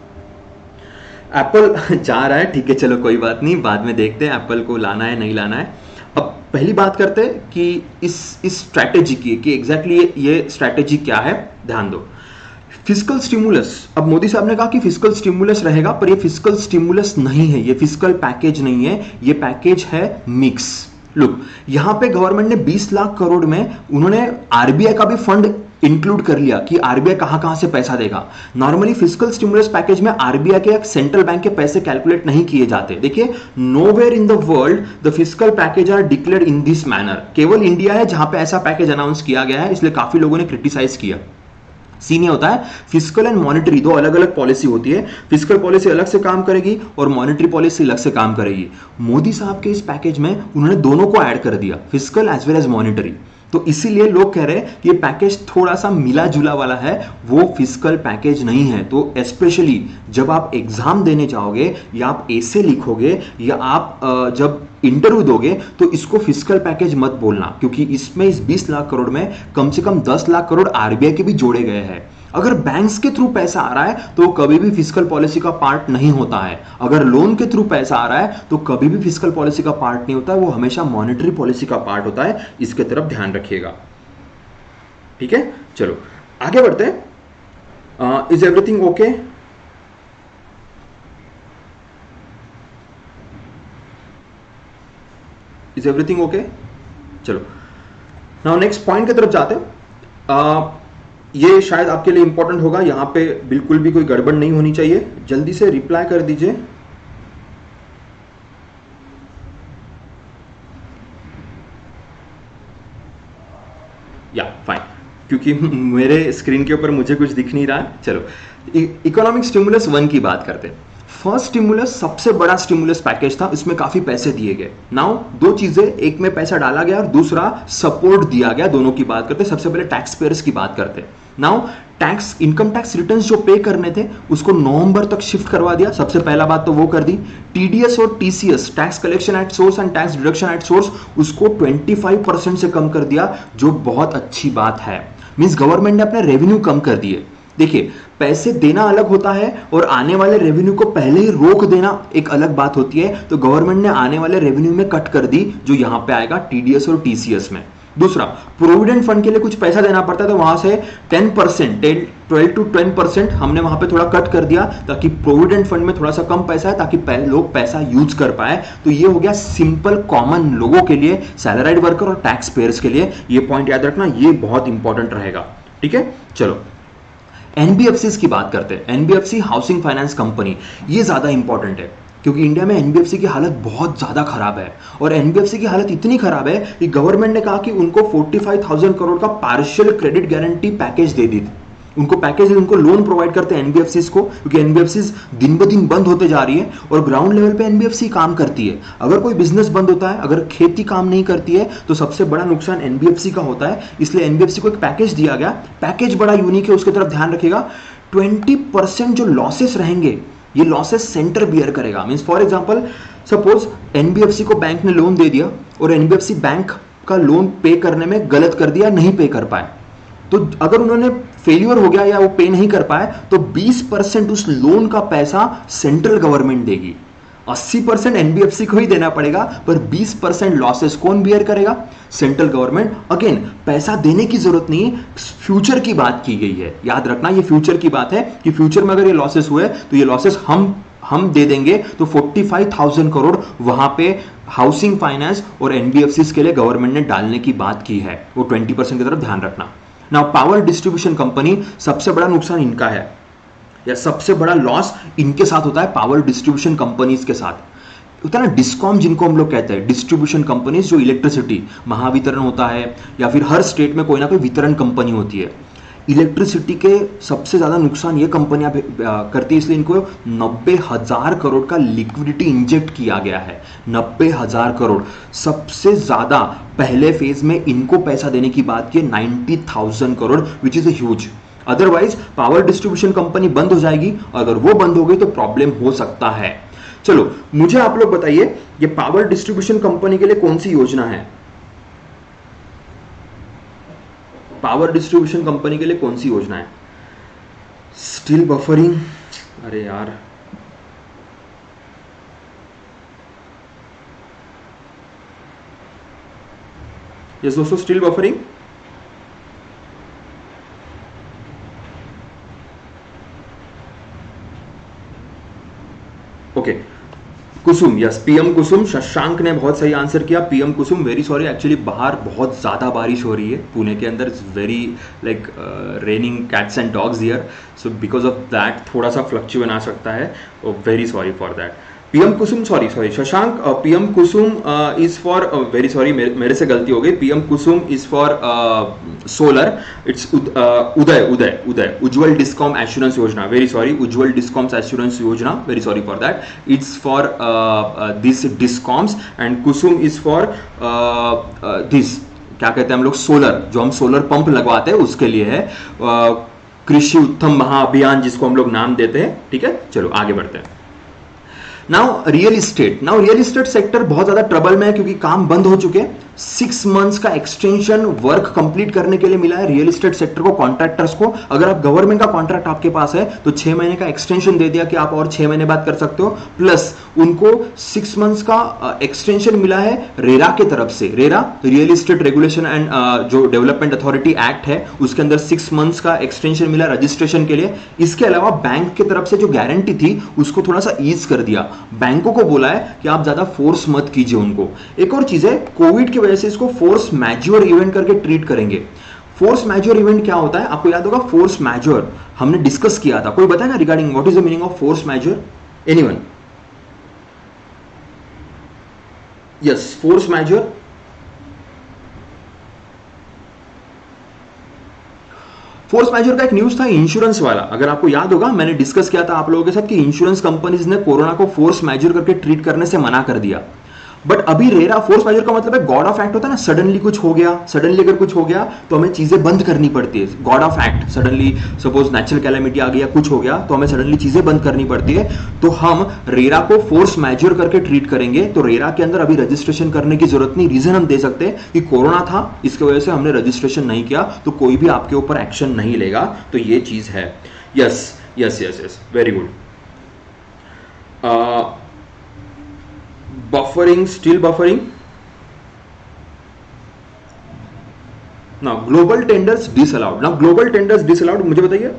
एप्पल जा रहा है, ठीक है, चलो कोई बात नहीं, बाद में देखते हैं एप्पल को लाना है नहीं लाना है. अब पहली बात करते हैं कि इस इस स्ट्रैटेजी की, कि एग्जैक्टली ये, ये स्ट्रैटेजी क्या है. ध्यान दो, फिस्कल स्टिमुलस. अब मोदी साहब ने कहा कि फिस्कल स्टिमुलस रहेगा, पर ये फिस्कल स्टिमुलस नहीं है, ये फिस्कल पैकेज नहीं है, ये पैकेज है मिक्स. लुक, यहां पे गवर्नमेंट ने बीस लाख करोड़ में उन्होंने आरबीआई का भी फंड इंक्लूड कर लिया कि आरबीआई कहां कहां से पैसा देगा. नॉर्मली फिस्कल स्टिमुलस पैकेज में आरबीआई के सेंट्रल बैंक के पैसे कैलकुलेट नहीं किए जाते. देखिए, nowhere in the world the fiscal package are declared in this manner. केवल इंडिया है जहां पे ऐसा पैकेज अनाउंस किया गया है, इसलिए काफी लोगों ने क्रिटिसाइज किया. सीन ये होता है, फिस्कल एंड मॉनेटरी दो अलग अलग पॉलिसी होती है. फिस्कल पॉलिसी अलग से काम करेगी और मॉनेटरी पॉलिसी अलग से काम करेगी. मोदी साहब के इस पैकेज में उन्होंने दोनों को ऐड कर दिया, fiscal as well as monetary. तो इसीलिए लोग कह रहे हैं कि ये पैकेज थोड़ा सा मिला जुला वाला है, वो फिजिकल पैकेज नहीं है। तो स्पेशली जब आप एग्जाम देने जाओगे या आप एसे लिखोगे या आप जब इंटरव्यू दोगे तो इसको फिजिकल पैकेज मत बोलना, क्योंकि इसमें इस बीस लाख करोड़ में कम से कम दस लाख करोड़ आरबीआई के भी जोड़े गए हैं। अगर बैंक्स के थ्रू पैसा आ रहा है तो कभी भी फिजिकल पॉलिसी का पार्ट नहीं होता है। अगर लोन के थ्रू पैसा आ रहा है तो कभी भी फिजिकल पॉलिसी का पार्ट नहीं होता है, वो हमेशा मॉनेटरी पॉलिसी का पार्ट होता है। इसके तरफ ध्यान रखिएगा, ठीक है। चलो आगे बढ़ते हैं। Is everything okay? Is everything okay? चलो नाउ नेक्स्ट पॉइंट की तरफ जाते हैं। uh, ये शायद आपके लिए इंपॉर्टेंट होगा, यहां पे बिल्कुल भी कोई गड़बड़ नहीं होनी चाहिए। जल्दी से रिप्लाई कर दीजिए। या फाइन, क्योंकि मेरे स्क्रीन के ऊपर मुझे कुछ दिख नहीं रहा है। चलो इकोनॉमिक स्टिमुलस वन की बात करते हैं। फर्स्ट स्टिमुलस सबसे बड़ा स्टिमुलस पैकेज था, इसमें काफी पैसे दिए गए। नाउ दो चीजें, एक में पैसा डाला गया और दूसरा सपोर्ट दिया गया। दोनों की बात करते हैं। सबसे पहले टैक्स पेयर्स की बात करते हैं। Now tax income tax returns जो पे करने थे उसको नवंबर तक शिफ्ट करवा दिया। सबसे पहला बात तो वो कर दी। टीडीएस और TCS, tax collection at source and tax deduction at source, उसको पच्चीस परसेंट से कम कर दिया, जो बहुत अच्छी बात है। मींस गवर्नमेंट ने अपने रेवेन्यू कम कर दिए। देखिए पैसे देना अलग होता है और आने वाले रेवेन्यू को पहले ही रोक देना एक अलग बात होती है। तो गवर्नमेंट ने आने वाले रेवेन्यू में कट कर दी, जो यहां पे आएगा टीडीएस और टीसीएस में। दूसरा, प्रोविडेंट फंड के लिए कुछ पैसा देना पड़ता है, तो वहां से ten percent twelve to ten percent हमने वहां पे थोड़ा कट कर दिया, ताकि प्रोविडेंट फंड में थोड़ा सा कम पैसा है, ताकि लोग पैसा यूज कर पाए। तो ये हो गया सिंपल कॉमन लोगों के लिए, सैलराइड वर्कर और टैक्स पेयर्स के लिए। ये पॉइंट याद रखना, ये बहुत इंपॉर्टेंट रहेगा, ठीक है। चलो एनबीएफसी की बात करते हैं। एनबीएफसी हाउसिंग फाइनेंस कंपनी, ये ज्यादा इंपॉर्टेंट है क्योंकि इंडिया में एनबीएफसी की हालत बहुत ज्यादा खराब है। और एनबीएफसी की हालत इतनी खराब है कि गवर्नमेंट ने कहा कि उनको पैंतालीस हज़ार करोड़ का पार्शियल क्रेडिट गारंटी पैकेज दे दी। उनको पैकेज, उनको लोन प्रोवाइड करते हैं एनबीएफसी को, क्योंकि एनबीएफसी दिन ब दिन बंद होते जा रही है और ग्राउंड लेवल पे एनबीएफसी काम करती है। अगर कोई बिजनेस बंद होता है, अगर खेती काम नहीं करती है, तो सबसे बड़ा नुकसान एनबीएफसी का होता है। इसलिए एनबीएफसी को एक पैकेज दिया गया। पैकेज बड़ा यूनिक है, उसकी तरफ ध्यान रखिएगा। ट्वेंटी परसेंट जो लॉसेस रहेंगे, ये लॉसेस सेंटर बियर करेगा। Means for example, suppose NBFC को बैंक ने लोन दे दिया और एनबीएफसी बैंक का लोन पे करने में गलत कर दिया, नहीं पे कर पाए, तो अगर उन्होंने फेलियर हो गया या वो पे नहीं कर पाए, तो बीस परसेंट उस लोन का पैसा सेंट्रल गवर्नमेंट देगी। अस्सी परसेंट एनबीएफसी को ही देना पड़ेगा, पर बीस परसेंट लॉसेस कौन बियर करेगा? Central government. अगेन पैसा देने की जरूरत नहीं, फ्यूचर की बात की गई है। याद रखना, ये फ्यूचर की बात है कि फ्यूचर में अगर ये लॉसेस हुए तो ये लॉसेस हम हम दे देंगे। तो पैंतालीस हज़ार करोड़ वहां पे हाउसिंग फाइनेंस और एनबीएफसी के लिए गवर्नमेंट ने डालने की बात की है। वो ट्वेंटी परसेंट की तरफ ध्यान रखना। ना पावर डिस्ट्रीब्यूशन कंपनी, सबसे बड़ा नुकसान इनका है, या सबसे बड़ा लॉस इनके साथ होता है, पावर डिस्ट्रीब्यूशन कंपनीज के साथ होता है ना। डिस्कॉम जिनको हम लोग कहते हैं, डिस्ट्रीब्यूशन कंपनीज, जो इलेक्ट्रिसिटी महावितरण होता है या फिर हर स्टेट में कोई ना कोई वितरण कंपनी होती है। इलेक्ट्रिसिटी के सबसे ज्यादा नुकसान ये कंपनियां करती है, इसलिए इनको नब्बे हजार करोड़ का लिक्विडिटी इंजेक्ट किया गया है। नब्बे हजार करोड़ सबसे ज्यादा पहले फेज में इनको पैसा देने की बात की, ninety thousand crore, which is huge. Otherwise power distribution company बंद हो जाएगी, अगर वो बंद हो गई तो प्रॉब्लम हो सकता है। चलो मुझे आप लोग बताइए, ये पावर डिस्ट्रीब्यूशन कंपनी के लिए कौन सी योजना है? पावर डिस्ट्रीब्यूशन कंपनी के लिए कौन सी योजना है? स्टिल बफरिंग, अरे यार यस दोस्तों, still buffering. Okay, Kusum, yes PM Kusum. Shashank ने बहुत सही आंसर किया, PM Kusum. Very sorry, actually बाहर बहुत ज्यादा बारिश हो रही है पुणे के अंदर। It's very like raining cats and dogs here, so because of that थोड़ा सा फ्लक्चुएशन आ सकता है। Very sorry for that. PM Kusum, sorry sorry Shashank, PM Kusum is for, very sorry मेरे से गलती हो गई। PM Kusum is for solar, it's Uday Uday Uday Ujjwal discom assurance Yojana. Very sorry, Ujjwal discoms assurance Yojana, very sorry for that. It's for this discoms and Kusum is for this क्या कहते हैं हम लोग, सोलर, जो हम सोलर पंप लगवाते हैं उसके लिए है, कृषि उत्तम महाअभियान जिसको हम लोग नाम देते हैं। ठीक है, चलो आगे बढ़ते हैं। Now real estate, now real estate sector बहुत ज्यादा ट्रबल में है क्योंकि काम बंद हो चुके हैं। सिक्स मंथ्स का एक्सटेंशन वर्क कंप्लीट करने के लिए मिला है रियल इस्टेट सेक्टर को, कॉन्ट्रैक्टर्स को। अगर आप गवर्नमेंट का कॉन्ट्रैक्ट आपके पास है तो छह महीने का एक्सटेंशन दे दिया कि आप और छह महीने बाद कर सकते हो, प्लस उनको सिक्स मंथ्स का एक्सटेंशन मिला है रेरा के तरफ से। RERA real estate regulation and जो डेवलपमेंट अथॉरिटी एक्ट है उसके अंदर सिक्स मंथ्स का एक्सटेंशन मिला रजिस्ट्रेशन के लिए। इसके अलावा बैंक की तरफ से जो गारंटी थी उसको थोड़ा सा ईज कर दिया, बैंकों को बोला है कि आप ज्यादा फोर्स मत कीजिए उनको। एक और चीज है, कोविड की वजह से इसको फोर्स मैज्योर इवेंट करके ट्रीट करेंगे। फोर्स मैज्योर इवेंट क्या होता है आपको याद होगा, फोर्स मैज्योर हमने डिस्कस किया था, कोई बताएगा regarding what is the meaning of force majeure? Anyone? Yes, force majeure force majeure का एक न्यूज था इंश्योरेंस वाला, अगर आपको याद होगा मैंने डिस्कस किया था आप लोगों के साथ कि इंश्योरेंस कंपनीज ने कोरोना को फोर्स मैज्योर करके ट्रीट करने से मना कर दिया। बट अभी रेरा, फोर्स मैज्योर का मतलब है गॉड ऑफ एक्ट होता है ना, सडनली कुछ हो गया, सडनली अगर कुछ हो गया तो हमें चीजें बंद करनी पड़ती है। God of act, suddenly suppose natural calamity आ गया, कुछ हो गया तो हमें सडनली चीजें बंद करनी पड़ती है, तो हम रेरा को फोर्स मैज्योर करके ट्रीट करेंगे। तो रेरा के अंदर अभी रजिस्ट्रेशन करने की जरूरत नहीं। रीजन हम दे सकते हैं कि कोरोना था, इसकी वजह से हमने रजिस्ट्रेशन नहीं किया, तो कोई भी आपके ऊपर एक्शन नहीं लेगा। तो ये चीज है। Yes yes yes yes, very good. Buffering, still buffering. Now global tenders disallowed, now global tenders disallowed, मुझे बताइए।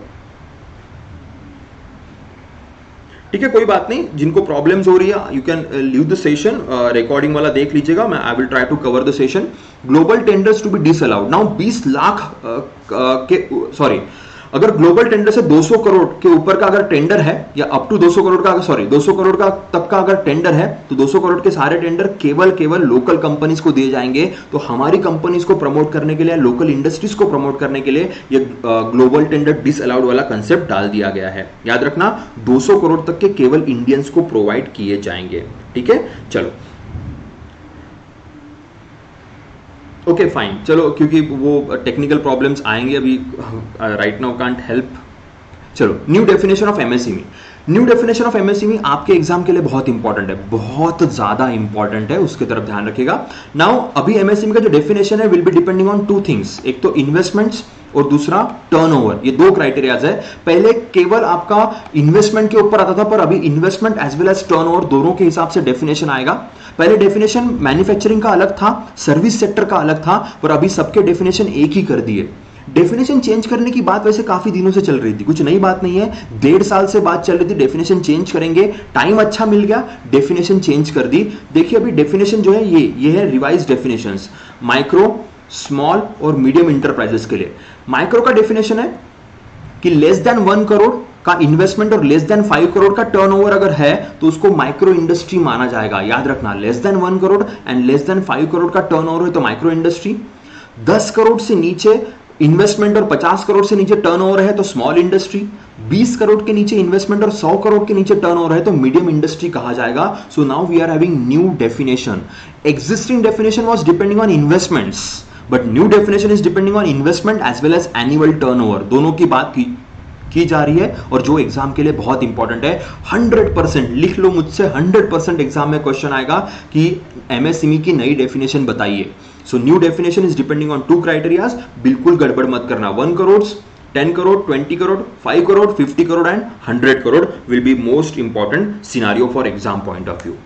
ठीक है, कोई बात नहीं, जिनको प्रॉब्लम्स हो रही है you can leave the session, recording वाला देख लीजिएगा, मैं I will try to cover the session. Global tenders to be disallowed. Now बीस लाख uh, uh, के सॉरी अगर ग्लोबल टेंडर से दो सौ करोड़ के ऊपर का अगर टेंडर है, या अप टू दो सौ करोड़ का, सॉरी दो सौ करोड़ का तक का अगर टेंडर है, तो दो सौ करोड़ के सारे टेंडर केवल केवल लोकल कंपनीज को दिए जाएंगे। तो हमारी कंपनीज को प्रमोट करने के लिए, लोकल इंडस्ट्रीज को प्रमोट करने के लिए ये ग्लोबल टेंडर डिसअलाउड वाला कंसेप्ट डाल दिया गया है। याद रखना, दो सौ करोड़ तक के केवल इंडियंस को प्रोवाइड किए जाएंगे। ठीक है, चलो ओके फाइन, चलो क्योंकि वो टेक्निकल प्रॉब्लम्स आएंगे अभी, राइट नाउ कांट हेल्प। चलो, new definition of MSME. New definition of MSME आपके एग्जाम के लिए बहुत इंपॉर्टेंट है, बहुत ज्यादा इंपॉर्टेंट है, उसके तरफ ध्यान रखिएगा। नाउ अभी एमएसएमई का जो डेफिनेशन है will be depending on two things, एक तो इन्वेस्टमेंट्स और दूसरा टर्नओवर। ये दो क्राइटेरियाज है। पहले केवल आपका इन्वेस्टमेंट के ऊपर आता था, पर अभी investment as well as turnover दोनों के हिसाब से डेफिनेशन आएगा। पहले डेफिनेशन मैन्युफैक्चरिंग का अलग था, सर्विस सेक्टर का अलग था, पर अभी सबके डेफिनेशन एक ही कर दिए। डेफिनेशन चेंज करने की बात वैसे काफी दिनों से चल रही थी, कुछ नई बात नहीं है, डेढ़ साल से बात चल रही थी डेफिनेशन चेंज करेंगे, टाइम अच्छा मिल गया, डेफिनेशन चेंज कर दी। देखिए अभी डेफिनेशन जो है ये ये है रिवाइज डेफिनेशंस माइक्रो, स्मॉल और मीडियम इंटरप्राइजेस के लिए। माइक्रो का डेफिनेशन है कि लेस देन वन करोड़ का इन्वेस्टमेंट और लेस देन फाइव करोड़ का टर्नओवर अगर है तो उसको माइक्रो इंडस्ट्री माना जाएगा। याद रखना, less than one crore and less than five crore का टर्नओवर है तो माइक्रो इंडस्ट्री। दस करोड़ से नीचे इन्वेस्टमेंट और पचास करोड़ से नीचे टर्नओवर है तो स्मॉल इंडस्ट्री। बीस करोड़ के नीचे इन्वेस्टमेंट और सौ करोड़ के नीचे टर्नओवर है तो मीडियम इंडस्ट्री कहा जाएगा। So now we are having new definition. Existing definition was depending on investments, but new definition is depending on investment as well as annual turnover, दोनों की बात की की जा रही है और जो एग्जाम के लिए बहुत इंपॉर्टेंट है। हंड्रेड परसेंट लिख लो मुझसे, हंड्रेड परसेंट एग्जाम में क्वेश्चन आएगा कि एमएसएमई की नई डेफिनेशन बताइए। So new definition is depending on two criterias, बिल्कुल गड़बड़ मत करना। One crore, ten crore, twenty crore, five crore, fifty crore and hundred crore will be most important scenario for exam point of view.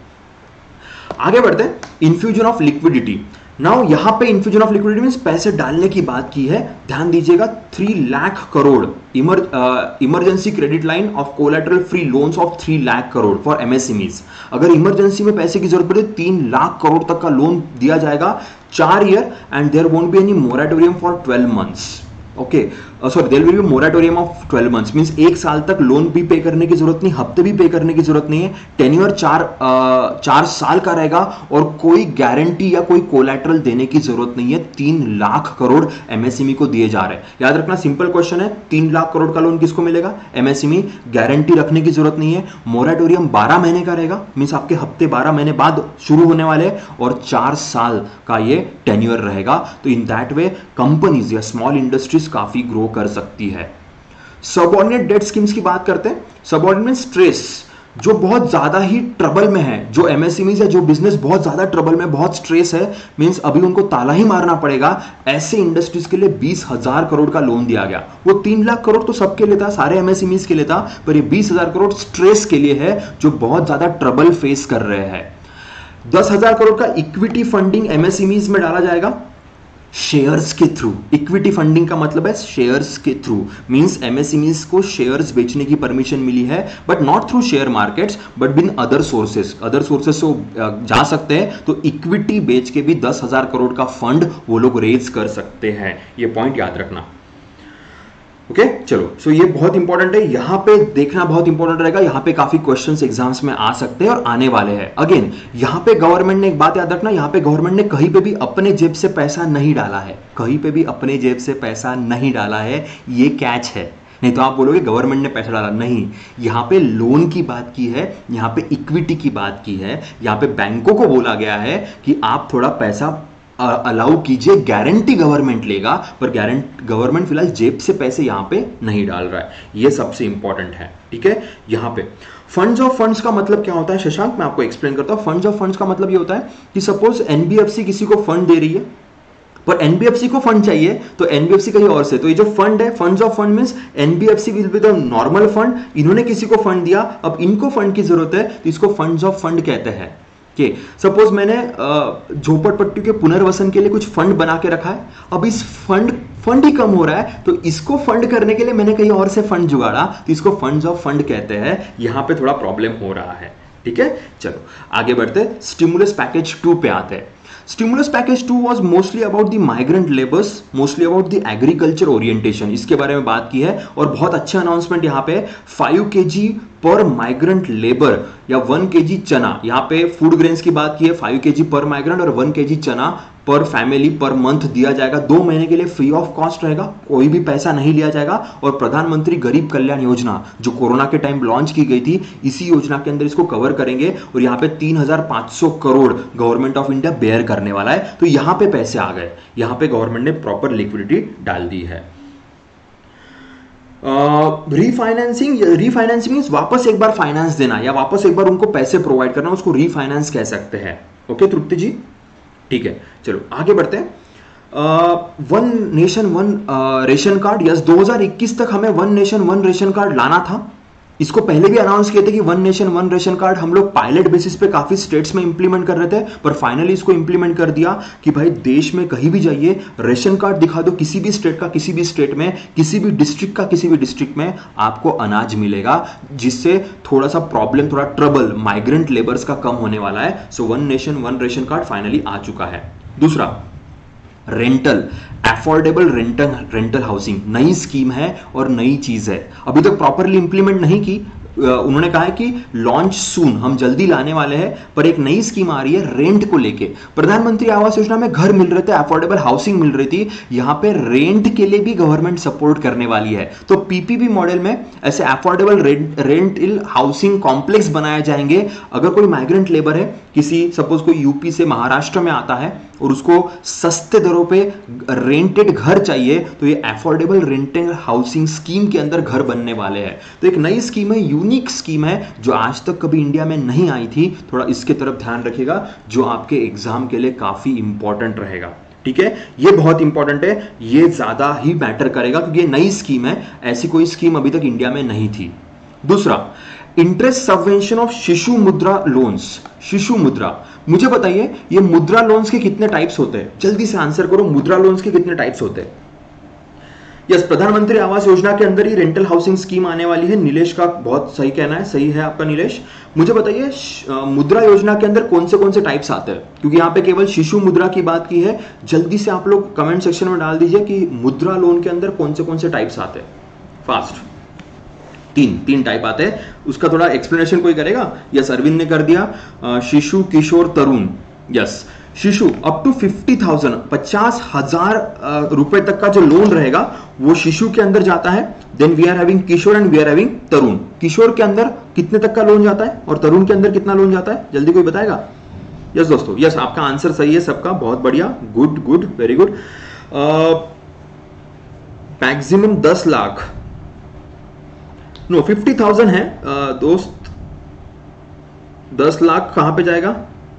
आगे बढ़ते हैं, इन्फ्यूजन ऑफ लिक्विडिटी। नाउ यहां पे इन्फ्यूजन ऑफ लिक्विडिटी मींस पैसे डालने की बात की है, ध्यान दीजिएगा। Three lakh crore emergency credit line of collateral free loans of three lakh crore for MSMEs. अगर इमरजेंसी में पैसे की जरूरत पड़े तीन लाख करोड़ तक का लोन दिया जाएगा, चार year and there won't be any moratorium for twelve months. Okay, sorry, there will be moratorium of twelve months, means एक साल तक लोन भी पे करने की जरूरत नहीं, हफ्ते भी पे करने की जरूरत नहीं है, टेन्योर चार uh, चार साल का रहेगा और कोई गारंटी या कोई कोलैटरल देने की जरूरत नहीं है। तीन लाख करोड़ एमएसएमई को दिए जा रहे हैं। याद रखना, सिंपल क्वेश्चन है, तीन लाख करोड़ का लोन किसको मिलेगा? एमएसएमई। गारंटी रखने की जरूरत नहीं है। मोरेटोरियम बारह महीने का रहेगा, मींस आपके हफ्ते बारह महीने बाद शुरू होने वाले हैं और चार साल का ये टेन्योर रहेगा। तो इन दैट वे कंपनीज या स्मॉल इंडस्ट्रीज काफी ग्रो कर सकती है। सबऑर्डिनेट डेट स्कीम्स की बात करते हैं। सबऑर्डिनेट स्ट्रेस, जो बहुत ज्यादा ही ट्रबल में है, जो एमएसएमईज है, जो बिजनेस बहुत ज्यादा ट्रबल में, बहुत स्ट्रेस है, मींस अभी उनको ताला ही मारना पड़ेगा, ऐसे इंडस्ट्रीज के लिए बीस हजार करोड़ का लोन दिया गया। वो तीन लाख करोड़ तो सबके लिए था, सारे एमएसएमईज के लिए था, पर ये बीस हजार करोड़ स्ट्रेस के लिए है जो बहुत ज्यादा ट्रबल फेस कर रहे हैं। दस हजार करोड़ का इक्विटी फंडिंग एमएसएमईज में डाला जाएगा शेयर्स के थ्रू। इक्विटी फंडिंग का मतलब है शेयर्स के थ्रू, मींस एमएसएमईज को शेयर्स बेचने की परमिशन मिली है, but not through share markets but been other sources. Other sources से जा सकते हैं, तो इक्विटी बेच के भी दस हजार करोड़ का फंड वो लोग रेज कर सकते हैं। ये पॉइंट याद रखना। Okay okay? चलो, सो so ये बहुत इंपॉर्टेंट है, यहां पे देखना बहुत इंपॉर्टेंट रहेगा। यहां पे काफी क्वेश्चंस एग्जाम्स में आ सकते हैं और आने वाले हैं। अगेन, यहां पे गवर्नमेंट ने एक बात याद रखना, यहां पे गवर्नमेंट ने कहीं पे भी अपने जेब से पैसा नहीं डाला है, कहीं पे भी अपने जेब से पैसा नहीं डाला है। ये कैच है, नहीं तो आप बोलोगे गवर्नमेंट ने पैसा डाला, नहीं। यहां पे लोन की बात की है, यहां पे इक्विटी की बात की है, यहां पे बैंकों को बोला गया है कि आप थोड़ा पैसा अलाउ कीजिए, गारंटी गवर्नमेंट लेगा, पर गारंटी गवर्नमेंट फिलहाल जेब से पैसे यहां पे नहीं डाल रहा है। ये सबसे इंपॉर्टेंट है, ठीक है। यहां पे फंड्स ऑफ फंड्स का मतलब क्या होता है शशांक, मैं आपको एक्सप्लेन करता हूं। फंड्स ऑफ फंड्स का मतलब ये होता है कि सपोज एनबीएफसी किसी को फंड दे रही है, पर एनबीएफसी को फंड चाहिए तो एनबीएफसी कहीं और से, तो ये जो फंड है, funds of fund means NBFC will be the normal fund, इन्होंने किसी को फंड दिया, अब इनको फंड की जरूरत है तो इसको फंड्स ऑफ फंड कहते हैं। कि सपोज मैंने झोपड़पट्टी के पुनर्वसन के लिए कुछ फंड बना के रखा है, अब इस फंड फंड ही कम हो रहा है, तो इसको फंड करने के लिए मैंने कहीं और से फंड जुगाड़ा, तो इसको फंड्स ऑफ फंड कहते हैं। यहां पे थोड़ा प्रॉब्लम हो रहा है, ठीक है। चलो आगे बढ़ते, स्टिमुलस पैकेज टू पे आते हैं। Stimulus package two was mostly about the migrant laborers, mostly about the agriculture orientation, इसके बारे में बात की है। और बहुत अच्छा अनाउंसमेंट यहाँ पे, फाइव के जी पर माइग्रेंट लेबर या वन के जी चना, यहाँ पे फूड ग्रेन्स की बात की है, फाइव के जी पर माइग्रेंट और वन के जी चना पर फैमिली पर मंथ दिया जाएगा। दो महीने के लिए फ्री ऑफ कॉस्ट रहेगा, कोई भी पैसा नहीं लिया जाएगा। और प्रधानमंत्री गरीब कल्याण योजना जो कोरोना के टाइम लॉन्च की गई थी, इसी योजना के अंदर इसको कवर करेंगे। और यहाँ पे तीन हजार पांच सौ crore government of India bear करने वाला है, तो यहां पे पैसे आ गए, यहां पे गवर्नमेंट ने प्रॉपर लिक्विडिटी डाल दी है। रीफाइनेंसिंग, रीफाइनेंसिंग मींस वापस एक बार फाइनेंस देना या वापस एक बार उनको पैसे प्रोवाइड करना, उसको रीफाइनेंस कह सकते हैं। ओके तृप्ति जी, ठीक है। चलो आगे बढ़ते हैं। One nation one ration card, yes, दो हज़ार इक्कीस तक हमें one nation one ration card लाना था। इसको पहले भी अनाउंस किए थे कि one nation one ration card हम लोग पायलट बेसिस पे काफी स्टेट्स में इंप्लीमेंट कर रहे थे, पर फाइनली इसको इंप्लीमेंट कर दिया कि भाई देश में कहीं भी जाइए, रेशन कार्ड दिखा दो, किसी भी स्टेट का किसी भी स्टेट में, किसी भी डिस्ट्रिक्ट का किसी भी डिस्ट्रिक्ट में आपको अनाज मिलेगा, जिससे थोड़ा सा प्रॉब्लम, थोड़ा ट्रबल माइग्रेंट लेबर्स का कम होने वाला है। So one nation one ration card finally आ चुका है। दूसरा, rental, affordable rental rental housing, नई स्कीम है और नई चीज है, अभी तक प्रॉपरली इंप्लीमेंट नहीं की। उन्होंने कहा है कि लॉन्च सून, हम जल्दी लाने वाले हैं, पर एक नई स्कीम आ रही है रेंट को लेके। प्रधानमंत्री आवास योजना में घर मिल रहे थे, अफोर्डेबल हाउसिंग मिल रही थी, यहां पे रेंट के लिए भी गवर्नमेंट सपोर्ट करने वाली है। तो पीपीपी मॉडल में ऐसे affordable rent rental housing complex बनाए जाएंगे। अगर कोई माइग्रेंट लेबर है, किसी सपोज कोई यूपी से महाराष्ट्र में आता है और उसको सस्ते दरों पे रेंटेड घर चाहिए, तो ये अफोर्डेबल रेंटल हाउसिंग स्कीम के अंदर घर बनने वाले हैं। तो एक नई स्कीम है, यूनिक स्कीम है, जो आज तक कभी इंडिया में नहीं आई थी। थोड़ा इसके तरफ ध्यान रखिएगा, जो आपके एग्जाम के लिए काफी इंपॉर्टेंट रहेगा, ठीक है। ये बहुत इंपॉर्टेंट है, ये ज्यादा ही मैटर करेगा क्योंकि ये नई स्कीम है, ऐसी कोई स्कीम अभी तक इंडिया में नहीं थी। दूसरा, interest subvention of Shishu Mudra loans. Shishu Mudra, मुझे बताइए ये मुद्रा लोन्स के कितने टाइप्स होते हैं, जल्दी से आंसर करो, मुद्रा लोन्स के कितने टाइप्स होते हैं। यस, प्रधानमंत्री आवास योजना के अंदर ही रेंटल हाउसिंग स्कीम आने वाली है। नीलेश का बहुत सही कहना है, सही है आपका नीलेश। मुझे बताइए मुद्रा योजना के अंदर कौन से कौन से टाइप्स आते हैं, क्योंकि यहाँ पे केवल शिशु मुद्रा की बात की है। जल्दी से आप लोग कमेंट सेक्शन में डाल दीजिए कि मुद्रा लोन के अंदर कौन से कौन से टाइप्स आते हैं। फास्ट, तीन तीन टाइप आते हैं। उसका थोड़ा एक्सप्लेनेशन कोई करेगा? यस, अरविंद ने कर दिया। Shishu, Kishor, Tarun. Yes, Shishu up to fifty thousand पचास हजार रुपए तक का जो लोन रहेगा वो शिशु के अंदर जाता है। Then we are having Kishor and we are having Tarun. Kishor के अंदर कितने तक का लोन जाता है और तरुण के अंदर कितना लोन जाता है? जल्दी कोई बताएगा? यस दोस्तों, यस आपका आंसर सही है सबका, बहुत बढ़िया, good good, very good. Maximum दस लाख नो फिफ्टी थाउजेंड है uh, दोस्त। दस लाख कहां पे जाएगा?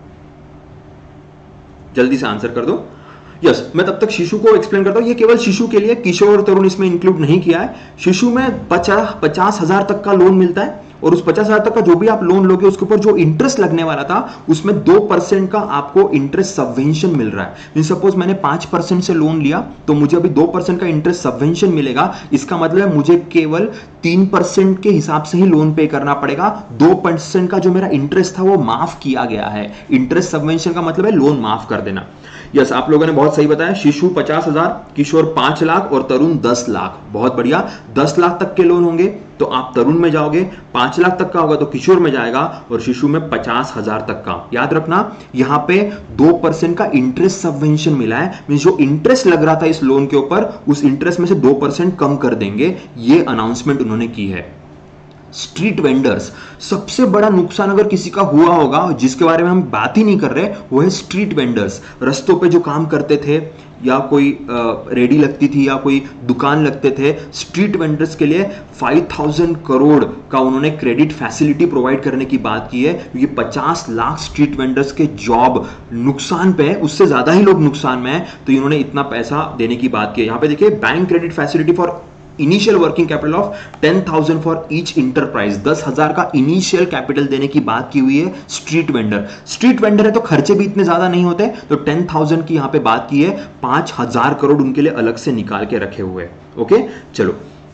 जल्दी से आंसर कर दो। यस, मैं तब तक शिशु को एक्सप्लेन करता हूं। ये केवल शिशु के लिए, किशोर और तरुण इसमें इंक्लूड नहीं किया है। शिशु में पचास पचास हजार तक का लोन मिलता है और उस पचास हजार तक का जो भी आप लोन लोगे उसके ऊपर जो इंटरेस्ट लगने वाला था उसमें दो परसेंट का आपको इंटरेस्ट सबवेंशन मिल रहा है। सपोज मैंने पांच परसेंट से लोन लिया तो मुझे अभी दो परसेंट का इंटरेस्ट सबवेंशन मिलेगा। इसका मतलब है मुझे केवल तीन परसेंट के हिसाब से ही लोन पे करना पड़ेगा। दो परसेंट का जो मेरा इंटरेस्ट था वो माफ किया गया है। इंटरेस्ट सबवेंशन का मतलब है लोन माफ कर देना। यस, आप लोगों ने बहुत सही बताया। शिशु पचास हजार, किशोर पांच लाख और तरुण दस लाख। बहुत बढ़िया। दस लाख तक के लोन होंगे तो आप तरुण में जाओगे, पांच लाख तक का होगा तो किशोर में जाएगा और शिशु में पचास हजार तक का। याद रखना यहां पे दो परसेंट का इंटरेस्ट सबवेंशन मिला है। मींस जो इंटरेस्ट लग रहा था इस लोन के ऊपर उस इंटरेस्ट में से दो परसेंट कम कर देंगे। ये अनाउंसमेंट उन्होंने की है। स्ट्रीट वेंडर्स, सबसे बड़ा नुकसान अगर किसी का हुआ होगा जिसके बारे में हम बात ही नहीं कर रहे वो है स्ट्रीट वेंडर्स। रस्तों पे जो काम करते थे या कोई रेडी लगती थी या कोई दुकान लगते थे, स्ट्रीट वेंडर्स के लिए पाँच हज़ार करोड़ का उन्होंने क्रेडिट फैसिलिटी प्रोवाइड करने की बात की है। क्योंकि पचास लाख स्ट्रीट वेंडर्स के जॉब नुकसान पे है, उससे ज्यादा ही लोग नुकसान में है, तो इन्होंने इतना पैसा देने की बात की है। यहां पे देखिए, bank credit facility for initial working capital of ten thousand for each enterprise. दस हजार का इनिशियल कैपिटल देने की बात की हुई है स्ट्रीट वेंडर। स्ट्रीट वेंडर है तो खर्चे भी इतने ज्यादा नहीं होते, तो टेन थाउजेंड की यहां पे बात की है। पांच हजार करोड़ उनके लिए अलग से निकाल के रखे हुए। ओके, चलो,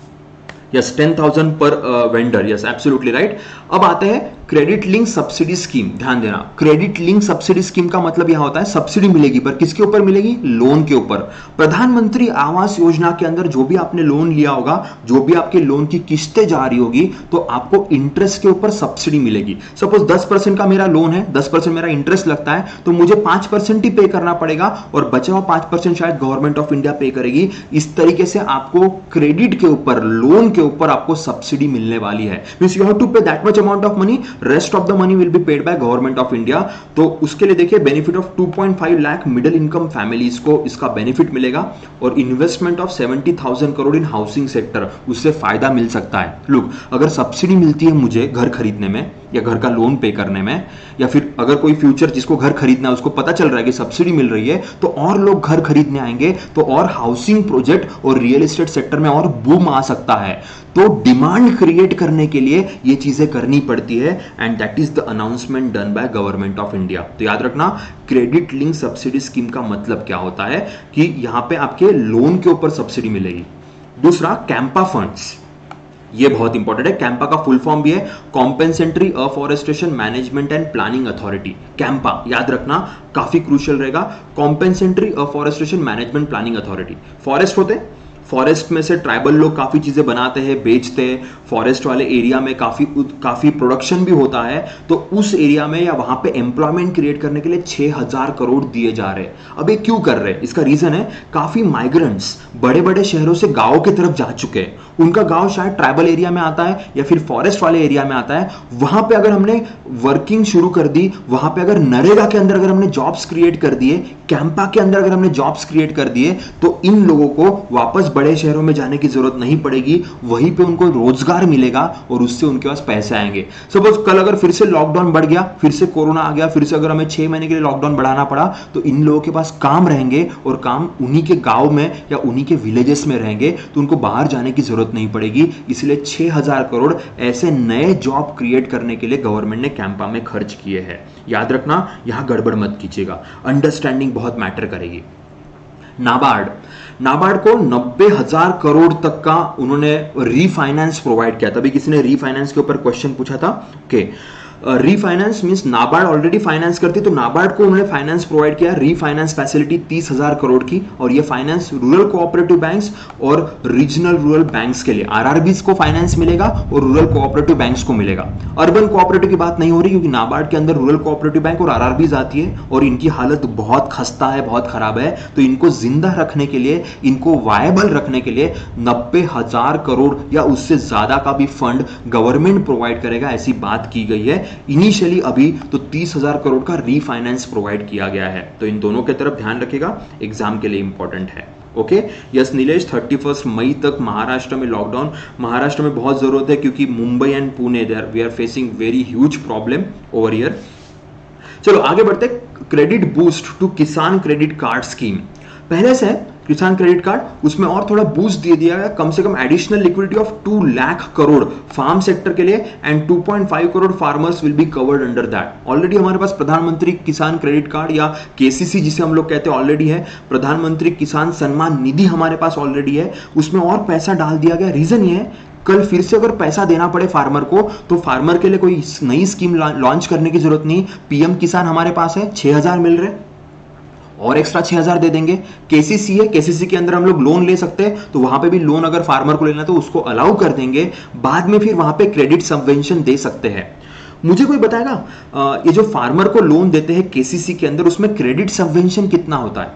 yes, ten thousand per vendor. Yes, absolutely right. अब आते हैं क्रेडिट लिंक सब्सिडी स्कीम। ध्यान देना, क्रेडिट लिंक सब्सिडी स्कीम का मतलब यहां होता है सब्सिडी मिलेगी, पर किसके ऊपर मिलेगी? लोन के ऊपर। प्रधानमंत्री आवास योजना के अंदर जो भी आपने लोन लिया होगा, जो भी आपके लोन की किस्तें जा रही होगी, तो आपको इंटरेस्ट के ऊपर सब्सिडी मिलेगी। सपोज दस परसेंट का मेरा लोन है, दस परसेंट मेरा इंटरेस्ट लगता है, तो मुझे पांच परसेंट ही पे करना पड़ेगा और बचा हुआ पांच परसेंट शायद गवर्नमेंट ऑफ इंडिया पे करेगी। इस तरीके से आपको क्रेडिट के ऊपर, लोन के ऊपर आपको सब्सिडी मिलने वाली है। Means you have to pay that much amount of money, rest of the money will be paid by government of India. तो उसके लिए देखिए, benefit of two point five lakh middle income families को इसका बेनिफिट मिलेगा और investment of seventy thousand crore in housing sector, उससे फायदा मिल सकता है। लुक, अगर सब्सिडी मिलती है मुझे घर खरीदने में या घर का लोन पे करने में, या फिर अगर कोई फ्यूचर जिसको घर खरीदना है उसको पता चल रहा है कि सब्सिडी मिल रही है, तो और लोग घर खरीदने आएंगे, तो और हाउसिंग प्रोजेक्ट और रियल एस्टेट सेक्टर में और बूम आ सकता है। तो डिमांड क्रिएट करने के लिए ये चीजें करनी पड़ती है and that is the announcement done by government of India. तो याद रखना, क्रेडिट लिंक सब्सिडी स्कीम का मतलब क्या होता है कि यहां पे आपके लोन के ऊपर सब्सिडी मिलेगी। दूसरा, कैंपा फंड्स, ये बहुत इंपॉर्टेंट है। कैंपा का फुल फॉर्म भी है compensatory afforestation management and planning authority. CAMPA याद रखना, काफी क्रूशियल रहेगा। Compensatory afforestation management planning authority. Forest होते, फॉरेस्ट में से ट्राइबल लोग काफी चीजें बनाते हैं, बेचते हैं। फॉरेस्ट वाले एरिया में काफी काफी प्रोडक्शन भी होता है, तो उस एरिया में या वहां पे एम्प्लॉयमेंट क्रिएट करने के लिए छह हजार करोड़ दिए जा रहे हैं। अब ये क्यों कर रहे हैं? इसका रीजन है, काफी माइग्रेंट्स बड़े बड़े शहरों से गांव की तरफ जा चुके हैं। उनका गांव शायद ट्राइबल एरिया में आता है या फिर फॉरेस्ट वाले एरिया में आता है। वहां पे अगर हमने वर्किंग शुरू कर दी, वहां पे अगर नरेगा के अंदर अगर हमने जॉब्स क्रिएट कर दिए, कैंपा के अंदर अगर हमने जॉब्स क्रिएट कर दिए, तो इन लोगों को वापस बड़े शहरों में जाने की जरूरत नहीं पड़ेगी। वहीं पे उनको रोजगार मिलेगा और उससे उनके पास पैसे आएंगे। सपोज कल अगर फिर से लॉकडाउन बढ़ गया, फिर से कोरोना आ गया, फिर से अगर हमें छह महीने के लिए लॉकडाउन बढ़ाना पड़ा, तो इन लोगों के पास काम रहेंगे और काम उन्हीं के गांव में या उन्हीं के विलेजेस में रहेंगे, तो उनको बाहर जाने की जरूरत नहीं पड़ेगी। इसलिए छह हजार करोड़ ऐसे नए जॉब क्रिएट करने के लिए गवर्नमेंट ने कैंपा में खर्च किए हैं। याद रखना, यहां गड़बड़ मत कीजिएगा, अंडरस्टैंडिंग बहुत मैटर करेगी। नाबार्ड नाबार्ड को नब्बे हजार करोड़ तक का उन्होंने रीफाइनेंस प्रोवाइड किया। तभी किसी ने रीफाइनेंस के ऊपर क्वेश्चन पूछा था। Okay, refinance means NABARD already finance करती, तो नाबार्ड को उन्होंने फाइनेंस प्रोवाइड किया, रीफाइनेंस फैसिलिटी तीस हजार करोड़ की, और ये फाइनेंस रूरल कोऑपरेटिव बैंक्स और रीजनल रूरल बैंक्स के लिए, आरआरबीज को फाइनेंस मिलेगा और रूरल कोऑपरेटिव बैंक्स को मिलेगा। अर्बन कोऑपरेटिव की बात नहीं हो रही, क्योंकि नाबार्ड के अंदर रूरल कोऑपरेटिव बैंक और आरआरबीज आती है और इनकी हालत बहुत खस्ता है, बहुत खराब है। तो इनको जिंदा रखने के लिए, इनको वायबल रखने के लिए नब्बे हजार करोड़ या उससे ज्यादा का भी फंड गवर्नमेंट प्रोवाइड करेगा, ऐसी बात की गई है। इनिशियली अभी तो तीस हजार करोड़ का रीफाइनेंस प्रोवाइड किया गया है। तो इन दोनों की तरफ ध्यान रखिएगा, एग्जाम के लिए इंपॉर्टेंट है। Okay, yes Nilesh, thirty first मई तक महाराष्ट्र में लॉकडाउन। महाराष्ट्र में बहुत जरूरत है, क्योंकि Mumbai and Pune there we are facing very huge problem over here. चलो आगे बढ़ते, credit boost to Kisan credit card scheme. पहले से किसान क्रेडिट कार्ड, उसमें और थोड़ा बूस्ट दे दिया गया, कम से कम additional liquidity of two lakh crore farm sector के लिए and two point five crore farmers will be covered under that. Already हमारे पास प्रधानमंत्री किसान क्रेडिट कार्ड या केसीसी जिसे हम लोग कहते हैं ऑलरेडी है, प्रधानमंत्री किसान सम्मान निधि हमारे पास ऑलरेडी है, उसमें और पैसा डाल दिया गया। रीजन ये है, कल फिर से अगर पैसा देना पड़े फार्मर को, तो फार्मर के लिए कोई नई स्कीम लॉन्च करने की जरूरत नहीं। पीएम किसान हमारे पास है, छह हजार मिल रहे, और एक्स्ट्रा छह हजार दे देंगे। केसीसी है, केसीसी के अंदर हम लोग लोन ले सकते हैं, तो वहां पे भी लोन अगर फार्मर को लेना है तो उसको अलाउ कर देंगे। बाद में फिर वहां पे क्रेडिट सबवेंशन दे सकते हैं। मुझे कोई बताएगा ये जो फार्मर को लोन देते हैं केसीसी के अंदर, उसमें क्रेडिट सबवेंशन कितना होता है?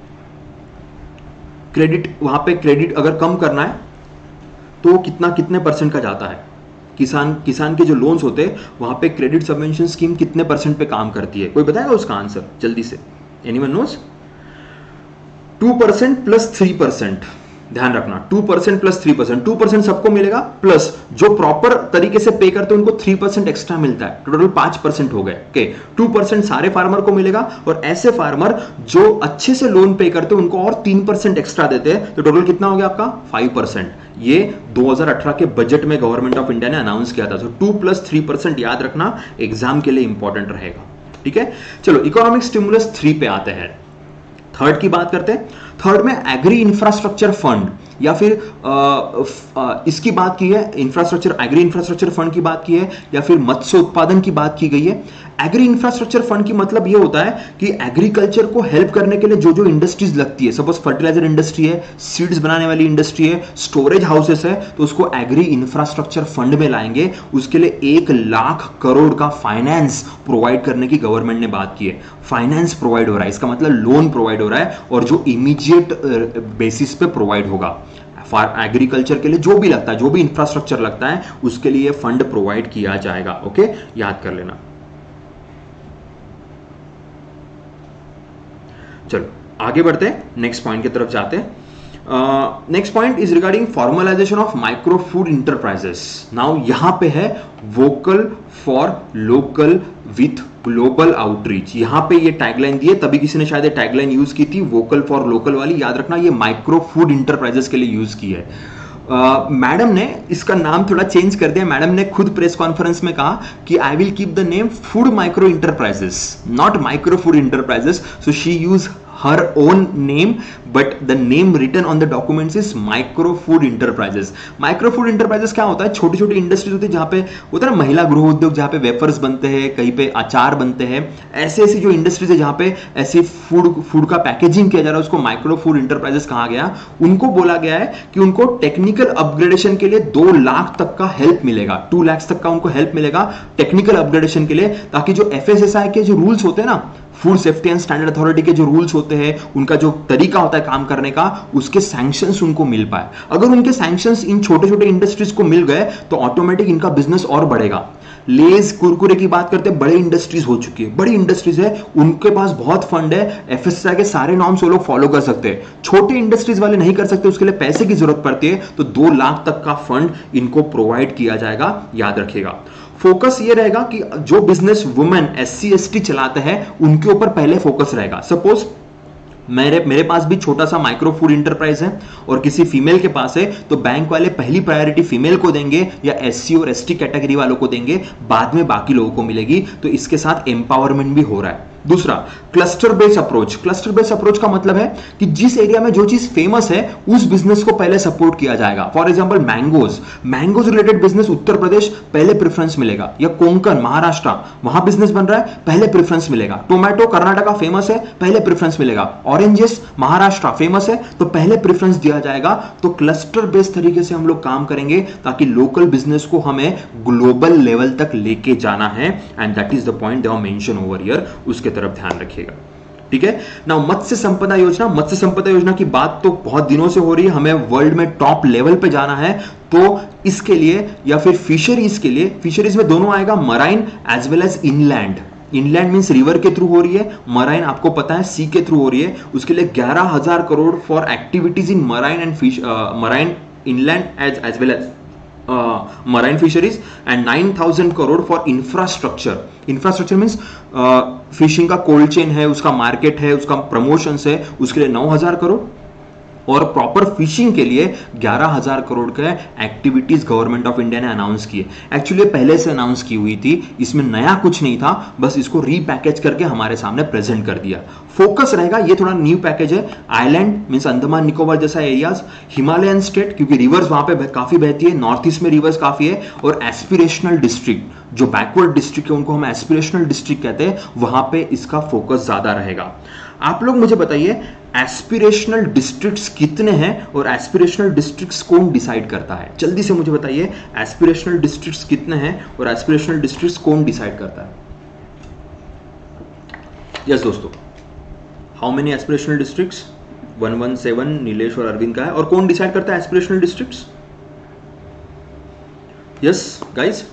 क्रेडिट वहां पे क्रेडिट अगर कम करना है तो कितना कितने परसेंट का जाता है? किसान किसान के जो लोन्स होते हैं वहां पे क्रेडिट सबवेंशन स्कीम कितने परसेंट पे काम करती है? कोई बताएगा उसका आंसर जल्दी से? Anyone knows? Two percent plus three percent, ध्यान रखना, two percent plus three percent. Two percent सबको मिलेगा, प्लस जो प्रॉपर तरीके से पे करते हैं उनको थ्री परसेंट एक्स्ट्रा मिलता है, टोटल पांच परसेंट हो गए। ओके, टू परसेंट सारे फार्मर को मिलेगा, और ऐसे फार्मर जो अच्छे से लोन पे करते हैं उनको और तीन परसेंट एक्स्ट्रा देते हैं, तो टोटल कितना हो गया आपका? Five percent. ये दो हज़ार अठारह के बजट में गवर्नमेंट ऑफ इंडिया ने अनाउंस किया था। तो टू प्लस थ्री परसेंट याद रखना, एग्जाम के लिए इंपॉर्टेंट रहेगा। ठीक है, चलो इकोनॉमिक स्टिमुलस थ्री पे आते हैं। थर्ड की बात करते हैं। थर्ड में एग्री इंफ्रास्ट्रक्चर फंड या फिर आ, आ, इसकी बात की है, इंफ्रास्ट्रक्चर एग्री इंफ्रास्ट्रक्चर फंड की बात की है, या फिर मत्स्य उत्पादन की बात की गई है। एग्री इंफ्रास्ट्रक्चर फंड की मतलब यह होता है कि एग्रीकल्चर को हेल्प करने के लिए जो जो इंडस्ट्रीज लगती है, सपोज फर्टिलाइजर इंडस्ट्री है, सीड्स बनाने वाली इंडस्ट्री है, स्टोरेज हाउसेस है, तो उसको एग्री इंफ्रास्ट्रक्चर फंड में लाएंगे। उसके लिए एक लाख करोड़ का फाइनेंस प्रोवाइड करने की गवर्नमेंट ने बात की है। फाइनेंस प्रोवाइड हो रहा है, इसका मतलब लोन प्रोवाइड हो रहा है, और जो इमीडिएट बेसिस पे प्रोवाइड होगा फॉर एग्रीकल्चर के लिए, जो भी लगता है, जो भी इंफ्रास्ट्रक्चर लगता है, उसके लिए फंड प्रोवाइड किया जाएगा। ओके, याद कर लेना। चलो आगे बढ़ते हैं, नेक्स्ट पॉइंट की तरफ जाते हैं। Next point is regarding formalisation of micro food enterprises. Now यहां पे है vocal for local with global outreach. यहां पे ये टैगलाइन दी है, तभी किसी ने शायद टैगलाइन यूज की थी, वोकल फॉर लोकल वाली। याद रखना, ये माइक्रो फूड इंटरप्राइजेस के लिए यूज की है। मैडम uh, ने इसका नाम थोड़ा चेंज कर दिया। मैडम ने खुद प्रेस कॉन्फ्रेंस में कहा कि I will keep the name food micro enterprises, not micro food enterprises. So she use her own name, but the name written on the documents is micro food enterprises. Micro food enterprises क्या होता है? छोटी छोटी industries होती है, जहां पे होता है ना महिला गृह उद्योग, जहां पे वेफर्स बनते हैं, कहीं पे अचार बनते हैं, ऐसे ऐसी जो इंडस्ट्रीज है जहां पे ऐसी फूड फूड का पैकेजिंग किया जा रहा है, उसको माइक्रो फूड इंटरप्राइजेस कहा गया। उनको बोला गया है कि उनको टेक्निकल अपग्रेडेशन के लिए दो लाख तक का हेल्प मिलेगा, टू लाख तक का उनको हेल्प मिलेगा टेक्निकल अपग्रेडेशन के लिए, ताकि जो एफएसएसआई के जो रूल्स होते हैं ना, food safety and standard authority के जो रूल्स होते हैं, उनका जो तरीका होता है काम करने का, उसके सैंक्शंस उनको मिल पाए। अगर उनके सैंक्शंस इन छोटे छोटे इंडस्ट्रीज को मिल गए तो ऑटोमेटिक इनका बिजनेस और बढ़ेगा। लेज कुरकुरे की बात करते हैं, बड़े इंडस्ट्रीज हो चुकी है, बड़ी इंडस्ट्रीज है, उनके पास बहुत फंड है, एफएसएसआई के सारे नॉर्म्स वो लोग फॉलो कर सकते हैं। छोटे इंडस्ट्रीज वाले नहीं कर सकते, उसके लिए पैसे की जरूरत पड़ती है, तो दो लाख तक का फंड इनको प्रोवाइड किया जाएगा। याद रखिएगा, फोकस ये रहेगा कि जो बिजनेस वुमेन एससी एसटी चलाते हैं उनके ऊपर पहले फोकस रहेगा। सपोज मेरे मेरे पास भी छोटा सा माइक्रो फूड इंटरप्राइज है और किसी फीमेल के पास है, तो बैंक वाले पहली प्रायोरिटी फीमेल को देंगे या एससी और एसटी कैटेगरी वालों को देंगे, बाद में बाकी लोगों को मिलेगी। तो इसके साथ एम्पावरमेंट भी हो रहा है। दूसरा cluster based approach. Cluster based approach का मतलब है कि जिस एरिया में जो चीज फेमस है उस बिजनेस को पहले सपोर्ट किया जाएगा। For example mangoes, mangoes related business Uttar Pradesh पहले प्रेफरेंस मिलेगा, या कोंकण महाराष्ट्र वहां बिजनेस बन रहा है पहले प्रेफरेंस मिलेगा। टोमेटो कर्नाटका फेमस है पहले प्रेफरेंस मिलेगा। ऑरेंजेस महाराष्ट्र फेमस है तो पहले प्रेफरेंस दिया जाएगा। तो क्लस्टर बेस्ड तरीके से हम लोग काम करेंगे ताकि लोकल बिजनेस को हमें ग्लोबल लेवल तक लेके जाना है, and that is the point they are mention over here. उसके तरफ ध्यान रखिएगा, ठीक है ना। मत्स्य संपदा योजना, मत्स्य संपदा योजना की बात तो बहुत दिनों से हो रही है, हमें वर्ल्ड में टॉप लेवल पे जाना है। तो इसके लिए या फिर फिशरीज के लिए, फिशरीज में दोनों आएगा, marine as well as inland. Inland means river के थ्रू हो रही है, मराइन आपको पता है सी के थ्रू हो रही है। उसके लिए ग्यारह हजार crore for activities in marine and fish, marine inland as as well as marine fisheries, and nine thousand crore for infrastructure. Infrastructure means fishing का कोल्ड चेन है, उसका मार्केट है, उसका प्रमोशन है, उसके लिए नौ हजार करोड़। और प्रॉपर फिशिंग के लिए ग्यारह हजार करोड़ के एक्टिविटीज गवर्नमेंट ऑफ इंडिया ने अनाउंस किए। एक्चुअली पहले से अनाउंस की हुई थी, इसमें नया कुछ नहीं था, बस इसको रीपैकेज करके हमारे सामने प्रेजेंट कर दिया। फोकस रहेगा, ये थोड़ा न्यू पैकेज है। आइलैंड मींस अंडमान निकोबार जैसा एरियाज, हिमालयन स्टेट क्योंकि रिवर्स वहां पे काफी बहती है, नॉर्थ ईस्ट में रिवर्स काफी है, और एस्पिरेशनल डिस्ट्रिक्ट जो बैकवर्ड डिस्ट्रिक्ट है उनको हम एस्पिरेशनल डिस्ट्रिक्ट कहते हैं, वहां पे इसका फोकस ज्यादा रहेगा। आप लोग मुझे बताइए एस्पिरेशनल डिस्ट्रिक्ट्स कितने हैं और एस्पिरेशनल डिस्ट्रिक्ट्स कौन डिसाइड करता है? जल्दी से मुझे बताइए एस्पिरेशनल डिस्ट्रिक्ट्स कितने हैं और एस्पिरेशनल डिस्ट्रिक्ट्स कौन डिसाइड करता है? यस yes, दोस्तों, how many aspirational districts? One one seven Nilesh और अरविंद का है। और कौन डिसाइड करता है एस्पिरेशनल डिस्ट्रिक्ट्स? यस गाइज,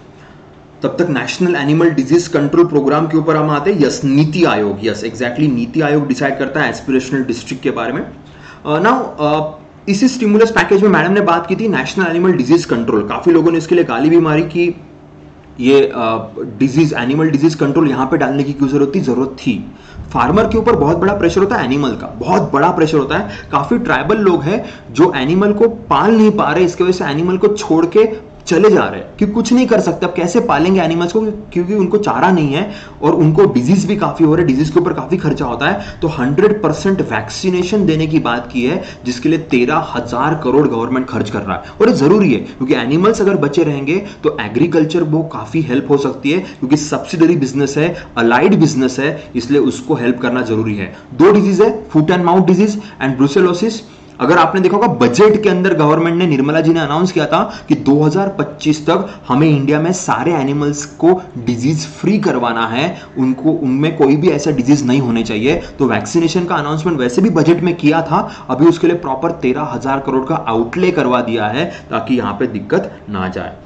तब तक national animal disease control programme के ऊपर हम आते हैं। Yes, NITI Aayog, yes exactly, NITI Aayog decide करता है एस्पिरेशनल डिस्ट्रिक्ट के बारे में। नाउ uh, इसी स्टिमुलस पैकेज में मैडम ने बात की थी नेशनल एनिमल डिजीज कंट्रोल। काफी लोगों ने इसके लिए गाली भी मारी कि ये डिजीज एनिमल डिजीज कंट्रोल यहां पे डालने की क्यों जरूरत थी? जरूरत थी। फार्मर के ऊपर बहुत बड़ा प्रेशर होता है, एनिमल का बहुत बड़ा प्रेशर होता है। काफी ट्राइबल लोग हैं जो एनिमल को पाल नहीं पा रहे, इसकी वजह से एनिमल को छोड़ के चले जा रहे हैं कि कुछ नहीं कर सकते। अब कैसे पालेंगे एनिमल्स को क्योंकि उनको चारा नहीं है और उनको डिजीज भी काफी हो रहा है, डिजीज के ऊपर काफी खर्चा होता है। तो हंड्रेड परसेंट वैक्सीनेशन देने की बात की है जिसके लिए तेरह हजार करोड़ गवर्नमेंट खर्च कर रहा है। और ये जरूरी है क्योंकि एनिमल्स अगर बचे रहेंगे तो एग्रीकल्चर वो काफी हेल्प हो सकती है, क्योंकि सब्सिडरी बिजनेस है, अलाइड बिजनेस है, इसलिए उसको हेल्प करना जरूरी है। दो डिजीज है, foot and mouth disease and brucellosis. अगर आपने देखा होगा बजट के अंदर गवर्नमेंट ने, निर्मला जी ने अनाउंस किया था कि दो हज़ार पच्चीस तक हमें इंडिया में सारे एनिमल्स को डिजीज फ्री करवाना है, उनको उनमें कोई भी ऐसा डिजीज नहीं होने चाहिए। तो वैक्सीनेशन का अनाउंसमेंट वैसे भी बजट में किया था, अभी उसके लिए प्रॉपर तेरह हजार करोड़ का आउटले करवा दिया है ताकि यहां पे दिक्कत ना जाए।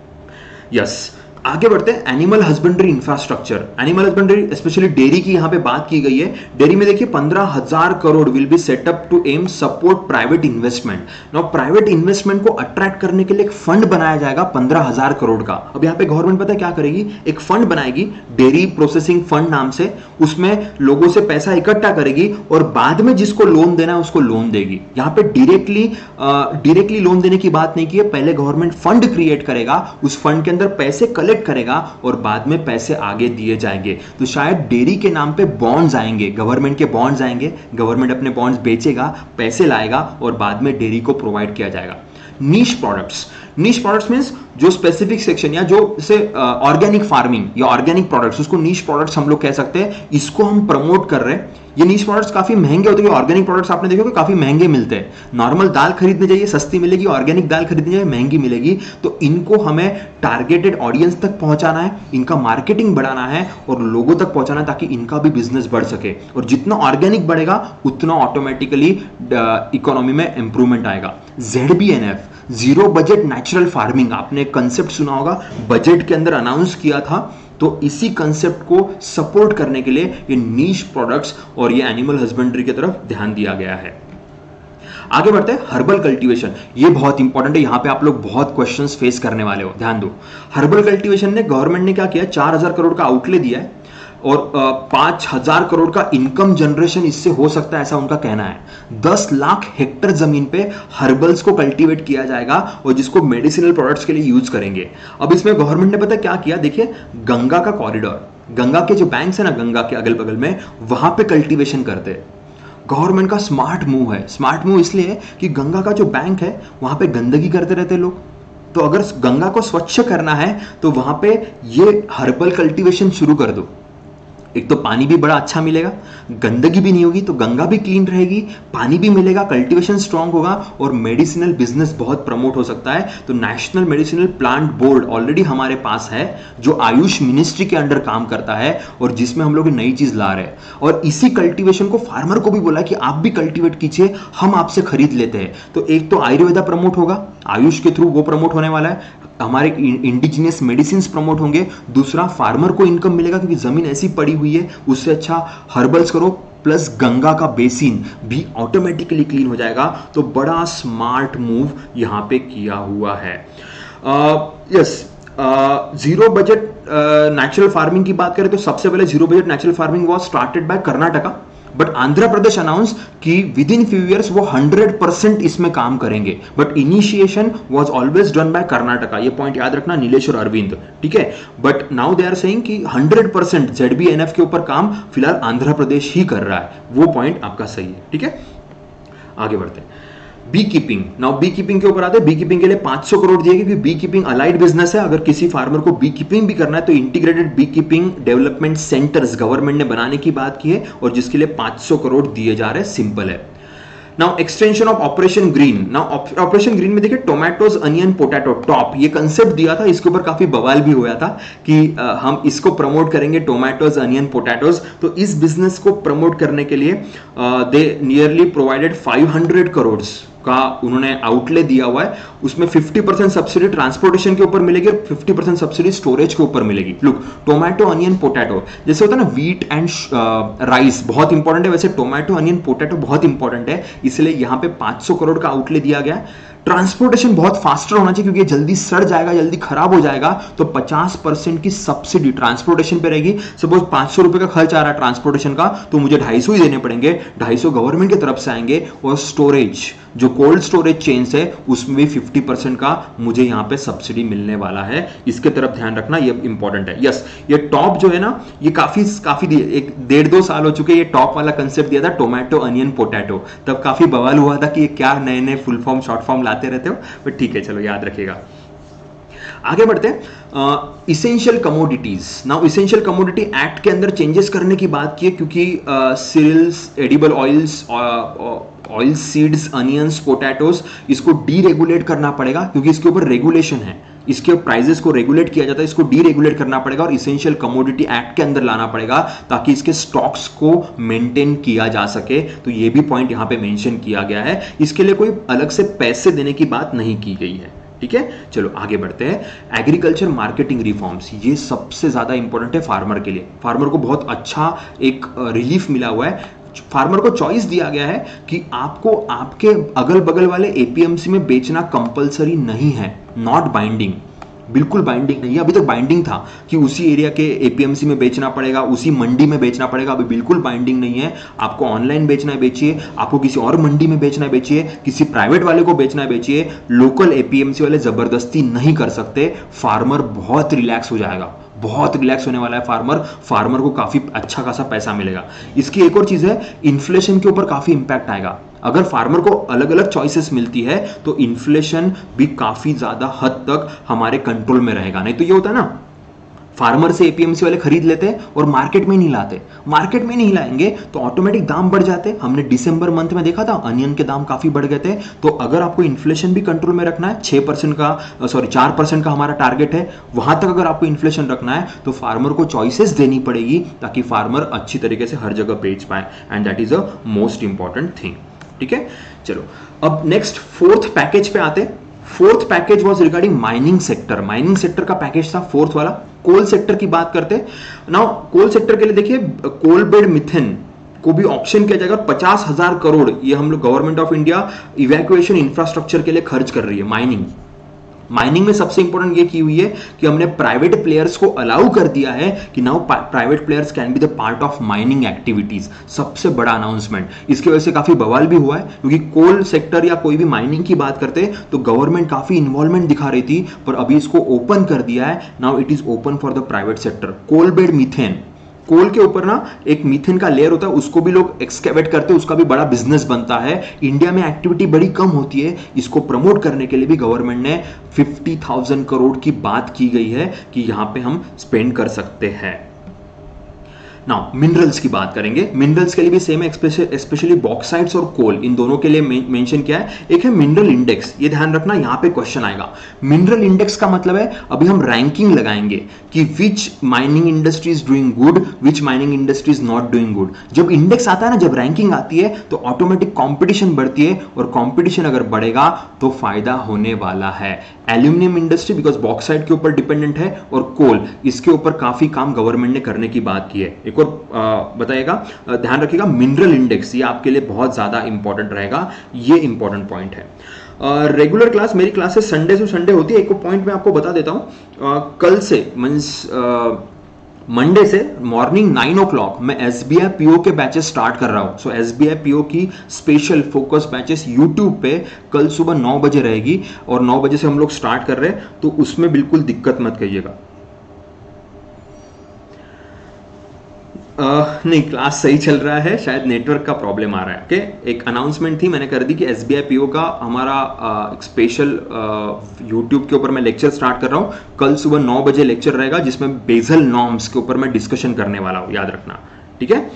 यस, आगे बढ़ते हैं। Animal husbandry infrastructure, animal husbandry specially dairy की यहां पे बात की गई है। डेयरी में देखिए पंद्रह हजार crore will be set up to aim support private investment. Now private investment को अट्रैक्ट करने के लिए एक फंड बनाया जाएगा पंद्रह हजार करोड़ का। अब यहां पे गवर्नमेंट पता है क्या करेगी? एक फंड बनाएगी डेयरी प्रोसेसिंग फंड नाम से, उसमें लोगों से पैसा इकट्ठा करेगी और बाद में जिसको लोन देना है उसको लोन देगी। यहां पे डायरेक्टली डायरेक्टली लोन देने की बात नहीं की है, पहले गवर्नमेंट फंड क्रिएट करेगा, उस फंड के अंदर पैसे कलेक्ट करेगा और बाद में पैसे आगे दिए जाएंगे। तो शायद डेयरी के नाम पे बॉन्ड्स आएंगे, गवर्नमेंट के बॉन्ड्स आएंगे, गवर्नमेंट अपने बॉन्ड्स बेचेगा, पैसे लाएगा और बाद में डेयरी को प्रोवाइड किया जाएगा। Niche products, niche products means जो स्पेसिफिक सेक्शन या जो से ऑर्गेनिक फार्मिंग या ऑर्गेनिक प्रोडक्ट्स, उसको नीश प्रोडक्ट्स हम लोग कह सकते हैं। इसको हम प्रमोट कर रहे हैं। ये नीश प्रोडक्ट्स काफी महंगे होते हैं, ऑर्गेनिक प्रोडक्ट्स आपने देखो कि काफी महंगे मिलते हैं। नॉर्मल दाल खरीदने जाइए सस्ती मिलेगी, ऑर्गेनिक दाल खरीदने जाइए महंगी मिलेगी। तो इनको हमें टारगेटेड ऑडियंस तक पहुंचाना है, इनका मार्केटिंग बढ़ाना है और लोगों तक पहुंचाना है ताकि इनका भी बिजनेस बढ़ सके। और जितना ऑर्गेनिक बढ़ेगा उतना ऑटोमेटिकली इकोनॉमी में इंप्रूवमेंट आएगा। Z B N F, zero budget natural farming, आपने एक कंसेप्ट सुना होगा, बजट के अंदर अनाउंस किया था। तो इसी कंसेप्ट को सपोर्ट करने के लिए ये नीश प्रोडक्ट्स और ये एनिमल हस्बेंड्री की तरफ ध्यान दिया गया है। आगे बढ़ते हैं। हर्बल कल्टीवेशन, ये बहुत इंपॉर्टेंट है, यहां पे आप लोग बहुत क्वेश्चंस फेस करने वाले हो, ध्यान दो। हर्बल कल्टीवेशन ने गवर्नमेंट ने क्या किया, चार हजार करोड़ का आउटले दिया है और पांच हजार करोड़ का इनकम जनरेशन इससे हो सकता है, ऐसा उनका कहना है। दस लाख हेक्टर जमीन पे हर्बल्स को कल्टीवेट किया जाएगा और जिसको मेडिसिनल प्रोडक्ट्स के लिए यूज करेंगे। अब इसमें गवर्नमेंट ने पता क्या किया, देखिए गंगा का कॉरिडोर, गंगा के जो बैंक्स है ना, गंगा के अगल बगल में, वहां पे कल्टीवेशन करते हैं। गवर्नमेंट का स्मार्ट मूव है। स्मार्ट मूव इसलिए है कि गंगा का जो बैंक है वहां पे गंदगी करते रहते लोग, तो अगर गंगा को स्वच्छ करना है तो वहां पे ये हर्बल कल्टीवेशन शुरू कर दो। एक तो पानी भी बड़ा अच्छा मिलेगा, गंदगी भी नहीं होगी, तो गंगा भी क्लीन रहेगी, पानी भी मिलेगा, कल्टीवेशन स्ट्रांग होगा और मेडिसिनल बिजनेस बहुत प्रमोट हो सकता है। तो national medicinal plant board already हमारे पास है जो आयुष मिनिस्ट्री के अंडर काम करता है और जिसमें हम लोग नई चीज ला रहे हैं। और इसी कल्टीवेशन को फार्मर को भी बोला कि आप भी कल्टीवेट कीजिए, हम आपसे खरीद लेते हैं। तो एक तो आयुर्वेदा प्रमोट होगा, आयुष के थ्रू वो प्रमोट होने वाला है, हमारे इंडिजिनियस मेडिसिन प्रमोट होंगे, दूसरा फार्मर को इनकम मिलेगा क्योंकि जमीन ऐसी पड़ी हुई है, उससे अच्छा हर्बल्स करो, प्लस गंगा का बेसिन भी ऑटोमेटिकली क्लीन हो जाएगा। तो बड़ा स्मार्ट मूव यहां पे किया हुआ है। Yes, zero budget natural farming की बात करें तो सबसे पहले zero budget natural farming was started by Karnataka, but Andhra Pradesh announce कि विद इन फ्यू इयर्स वो हंड्रेड परसेंट इसमें काम करेंगे, but initiation was always done by Karnataka. ये पॉइंट याद रखना, नीलेश और अरविंद, ठीक है। But now they are saying कि हंड्रेड परसेंट जेडबीएनएफ के ऊपर काम फिलहाल आंध्र प्रदेश ही कर रहा है। वो पॉइंट आपका सही है, ठीक है। आगे बढ़ते हैं। Beekeeping, now beekeeping के ऊपर आते हैं। बी कीपिंग के लिए पांच सौ करोड़ दिए क्योंकि बी कीपिंग अलाइड बिजनेस है। अगर किसी फार्मर को बी कीपिंग भी करना है तो integrated beekeeping development centres government ने बनाने की बात की है और जिसके लिए पांच सौ करोड़ दिए जा रहे हैं। सिंपल है। Now extension of operation green. Now operation green में देखिए टोमेटोज, अनियन, पोटैटो, टॉप, ये कंसेप्ट दिया था, इसके ऊपर काफी बवाल भी हुआ था कि आ, हम इसको प्रमोट करेंगे, टोमेटोज, अनियन, पोटैटोज। तो इस बिजनेस को प्रमोट करने के लिए they nearly provided five hundred crore का उन्होंने आउटले दिया हुआ है। उसमें फिफ्टी परसेंट सब्सिडी ट्रांसपोर्टेशन के ऊपर मिलेगी और फिफ्टी परसेंट सब्सिडी स्टोरेज के ऊपर मिलेगी। लुक, टोमेटो, अनियन, पोटैटो, जैसे होता है ना व्हीट एंड राइस बहुत इंपॉर्टेंट है, वैसे टोमेटो, अनियन, पोटैटो बहुत इंपॉर्टेंट है, इसलिए यहां पे पांच सौ करोड़ का आउटले दिया गया है। ट्रांसपोर्टेशन बहुत फास्टर होना चाहिए क्योंकि ये जल्दी सड़ जाएगा, जल्दी खराब हो जाएगा, तो पचास परसेंट की सब्सिडी ट्रांसपोर्टेशन पे रहेगी। सपोज पांच सौ रुपए का खर्च आ रहा है ट्रांसपोर्टेशन का, तो मुझे ढाई सौ ही देने पड़ेंगे, ढाई सौ गवर्नमेंट की तरफ से आएंगे। और स्टोरेज, जो कोल्ड स्टोरेज चेन्स है उसमें भी फिफ्टी परसेंट का मुझे यहां पे सब्सिडी मिलने वाला है। इसके तरफ ध्यान रखना, ये इंपॉर्टेंट है। यस, ये टॉप जो है ना, ये काफी काफी एक डेढ़ दो साल हो चुके ये टॉप वाला कंसेप्ट दिया था, टोमेटो, अनियन, पोटैटो। तब काफी बवाल हुआ था कि ये क्या नए नए फुल फॉर्म शॉर्ट फॉर्म लाते रहते हो, बट ठीक है, चलो याद रखिएगा। आगे बढ़ते हैं। Essential commodities. Now essential commodity act के अंदर चेंजेस करने की बात की है क्योंकि cereals, edible oils, oil seeds, onions, potatoes, इसको डीरेगुलेट करना पड़ेगा क्योंकि इसके ऊपर रेगुलेशन है, इसके प्राइसेस को रेगुलेट किया जाता है, इसको डीरेगुलेट करना पड़ेगा और इसेंशियल कमोडिटी एक्ट के अंदर लाना पड़ेगा ताकि इसके स्टॉक्स को मेंटेन किया जा सके। तो ये भी पॉइंट यहां पे मेंशन किया गया है। इसके लिए कोई अलग से पैसे देने की बात नहीं की गई है, ठीक है। चलो आगे बढ़ते हैं। एग्रीकल्चर मार्केटिंग रिफॉर्म्स, ये सबसे ज्यादा इंपॉर्टेंट है फार्मर के लिए। फार्मर को बहुत अच्छा एक रिलीफ मिला हुआ है। फार्मर को चॉइस दिया गया है कि आपको आपके अगल बगल वाले एपीएमसी में बेचना कंपलसरी नहीं है, नॉट बाइंडिंग, बिल्कुल बाइंडिंग नहीं है। अभी तक बाइंडिंग था कि उसी एरिया के एपीएमसी में बेचना पड़ेगा, उसी मंडी में बेचना पड़ेगा, अभी बिल्कुल बाइंडिंग नहीं है। आपको ऑनलाइन बेचना है बेचिए, आपको किसी और मंडी में बेचना है बेचिए, किसी प्राइवेट वाले को बेचना है बेचिए, लोकल एपीएमसी वाले जबरदस्ती नहीं कर सकते। फार्मर बहुत रिलैक्स हो जाएगा, बहुत रिलैक्स होने वाला है फार्मर। फार्मर को काफी अच्छा खासा पैसा मिलेगा। इसकी एक और चीज है, इन्फ्लेशन के ऊपर काफी इंपैक्ट आएगा। अगर फार्मर को अलग अलग चॉइसेस मिलती है तो इन्फ्लेशन भी काफी ज्यादा हद तक हमारे कंट्रोल में रहेगा। नहीं तो ये होता है ना, फार्मर से एपीएमसी वाले खरीद लेते हैं और मार्केट में नहीं लाते, मार्केट में नहीं लाएंगे तो ऑटोमेटिक दाम बढ़ जाते हैं। हमने दिसंबर मंथ में देखा था अनियन के दाम काफी बढ़ गए थे। तो अगर आपको इन्फ्लेशन भी कंट्रोल में रखना है, छह परसेंट का सॉरी चार परसेंट का हमारा टारगेट है, वहां तक अगर आपको इन्फ्लेशन रखना है तो फार्मर को चॉइसेस देनी पड़ेगी ताकि फार्मर अच्छी तरीके से हर जगह बेच पाए, and that is a most important thing, ठीक है। चलो अब नेक्स्ट फोर्थ पैकेज पे आते हैं। Fourth package was regarding mining sector. Mining sector का पैकेज था फोर्थ वाला। कोल सेक्टर की बात करते हैं। नाउ कोल सेक्टर के लिए देखिए, कोल बेड मिथेन को भी ऑप्शन किया जाएगा। पचास हजार करोड़ ये हम लोग government of India evacuation infrastructure के लिए खर्च कर रही है, माइनिंग। माइनिंग में सबसे इंपॉर्टेंट ये की हुई है कि हमने प्राइवेट प्लेयर्स को अलाउ कर दिया है कि now private players can be the part of mining activities. सबसे बड़ा अनाउंसमेंट, इसकी वजह से काफी बवाल भी हुआ है क्योंकि कोल सेक्टर या कोई भी माइनिंग की बात करते तो गवर्नमेंट काफी इन्वॉल्वमेंट दिखा रही थी, पर अभी इसको ओपन कर दिया है। Now it is open for the private sector. Coal bed methane, coal के ऊपर ना एक मीथेन का लेयर होता है, उसको भी लोग एक्सकेवेट करते हैं, उसका भी बड़ा बिजनेस बनता है। इंडिया में एक्टिविटी बड़ी कम होती है, इसको प्रमोट करने के लिए भी गवर्नमेंट ने पचास हज़ार करोड़ की बात की गई है कि यहां पे हम स्पेंड कर सकते हैं। नाउ मिनरल्स की बात करेंगे। मिनरल्स के लिए भी सेम है, स्पेशली बॉक्साइट्स और कोल, इन दोनों के लिए मेंशन किया है। एक है मिनरल इंडेक्स, ये ध्यान रखना, यहां पे क्वेश्चन आएगा। मिनरल इंडेक्स का मतलब है अभी हम रैंकिंग लगाएंगे कि which mining industry is doing good, which mining industry is not doing good. जब इंडेक्स आता है ना, जब रैंकिंग आती है तो ऑटोमेटिक कॉम्पिटिशन बढ़ती है, और कॉम्पिटिशन अगर बढ़ेगा तो फायदा होने वाला है। एल्यूमिनियम इंडस्ट्री बिकॉज बॉक्साइट के ऊपर डिपेंडेंट है, और कोल, इसके ऊपर काफी काम गवर्नमेंट ने करने की बात की है। एक और बताइएगा, ध्यान रखिएगा, मिनरल इंडेक्स ये आपके लिए बहुत ज्यादा इंपॉर्टेंट रहेगा, ये इंपॉर्टेंट पॉइंट है। रेगुलर uh, क्लास, मेरी क्लासेस संडे से संडे होती है। एक पॉइंट मैं आपको बता देता हूं, uh, कल से मींस मंडे से मॉर्निंग नाइन ओ क्लॉक मैं एसबीआई पीओ के बैचेस स्टार्ट कर रहा हूं। सो एसबीआई पीओ की स्पेशल फोकस बैचेस यूट्यूब पे कल सुबह नौ बजे रहेगी, और नौ बजे से हम लोग स्टार्ट कर रहे हैं, तो उसमें बिल्कुल दिक्कत मत करिएगा। Uh, नहीं, क्लास सही चल रहा है, शायद नेटवर्क का प्रॉब्लम आ रहा है। Okay okay? एक अनाउंसमेंट थी, मैंने कर दी कि एसबीआई पीओ का हमारा uh, स्पेशल यूट्यूब uh, के ऊपर मैं लेक्चर स्टार्ट कर रहा हूँ। कल सुबह नौ बजे लेक्चर रहेगा जिसमें बेजल नॉर्म्स के ऊपर मैं डिस्कशन करने वाला हूँ, याद रखना, ठीक है।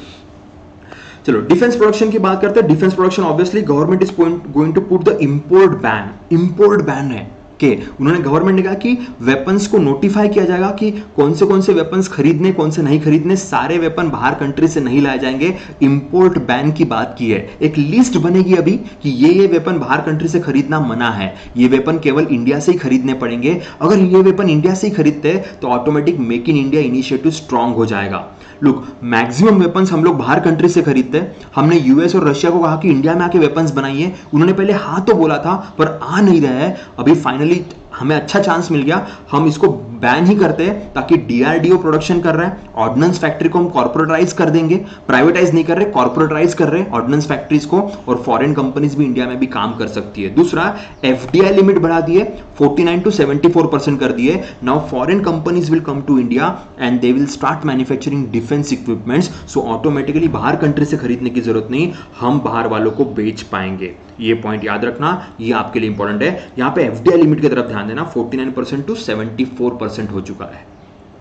चलो डिफेंस प्रोडक्शन की बात करते हैं। Defence production obviously government is going to put the import ban, import ban है के उन्होंने गवर्नमेंट ने कहा कि वेपन्स को नोटिफाई किया जाएगा कि कौन से कौन से वेपन्स खरीदने, कौन से नहीं खरीदने। सारे वेपन बाहर कंट्री से नहीं लाए जाएंगे, इंपोर्ट बैन की बात की है। एक लिस्ट बनेगी अभी कि ये ये वेपन बाहर कंट्री से खरीदना मना है, ये वेपन केवल इंडिया से ही खरीदने पड़ेंगे। अगर ये वेपन इंडिया से ही खरीदते तो automatic make in India initiative strong हो जाएगा। लुक, मैक्सिमम वेपन्स हम लोग बाहर कंट्री से खरीदते हैं। हमने यूएस और रशिया को कहा कि इंडिया में आके वेपन्स बनाइए, उन्होंने पहले हाँ तो बोला था पर आ नहीं रहा है। अभी फाइनली हमें अच्छा चांस मिल गया, हम इसको बैन ही करते हैं ताकि डीआरडीओ प्रोडक्शन कर रहे हैं। ऑर्डिनेंस फैक्ट्री को हम कॉर्पोरेटाइज कर देंगे, प्राइवेटाइज नहीं कर रहे, कॉर्पोरेटाइज कर रहे हैं ऑर्डिनेंस फैक्ट्रीज को, और फॉरेन कंपनीज भी इंडिया में भी काम कर सकती है। दूसरा, एफडीआई लिमिट बढ़ा दिए, उनचास टू चौहत्तर परसेंट कर दिए। Now foreign companies will come to India and they will start manufacturing defence equipments. So automatically बाहर कंट्री से खरीदने की जरूरत नहीं, हम बाहर वालों को बेच पाएंगे। ये पॉइंट याद रखना, ये आपके लिए इंपॉर्टेंट है। यहां पे एफडीआई लिमिट की तरफ ध्यान देना, उनचास परसेंट टू चौहत्तर परसेंट हो चुका है।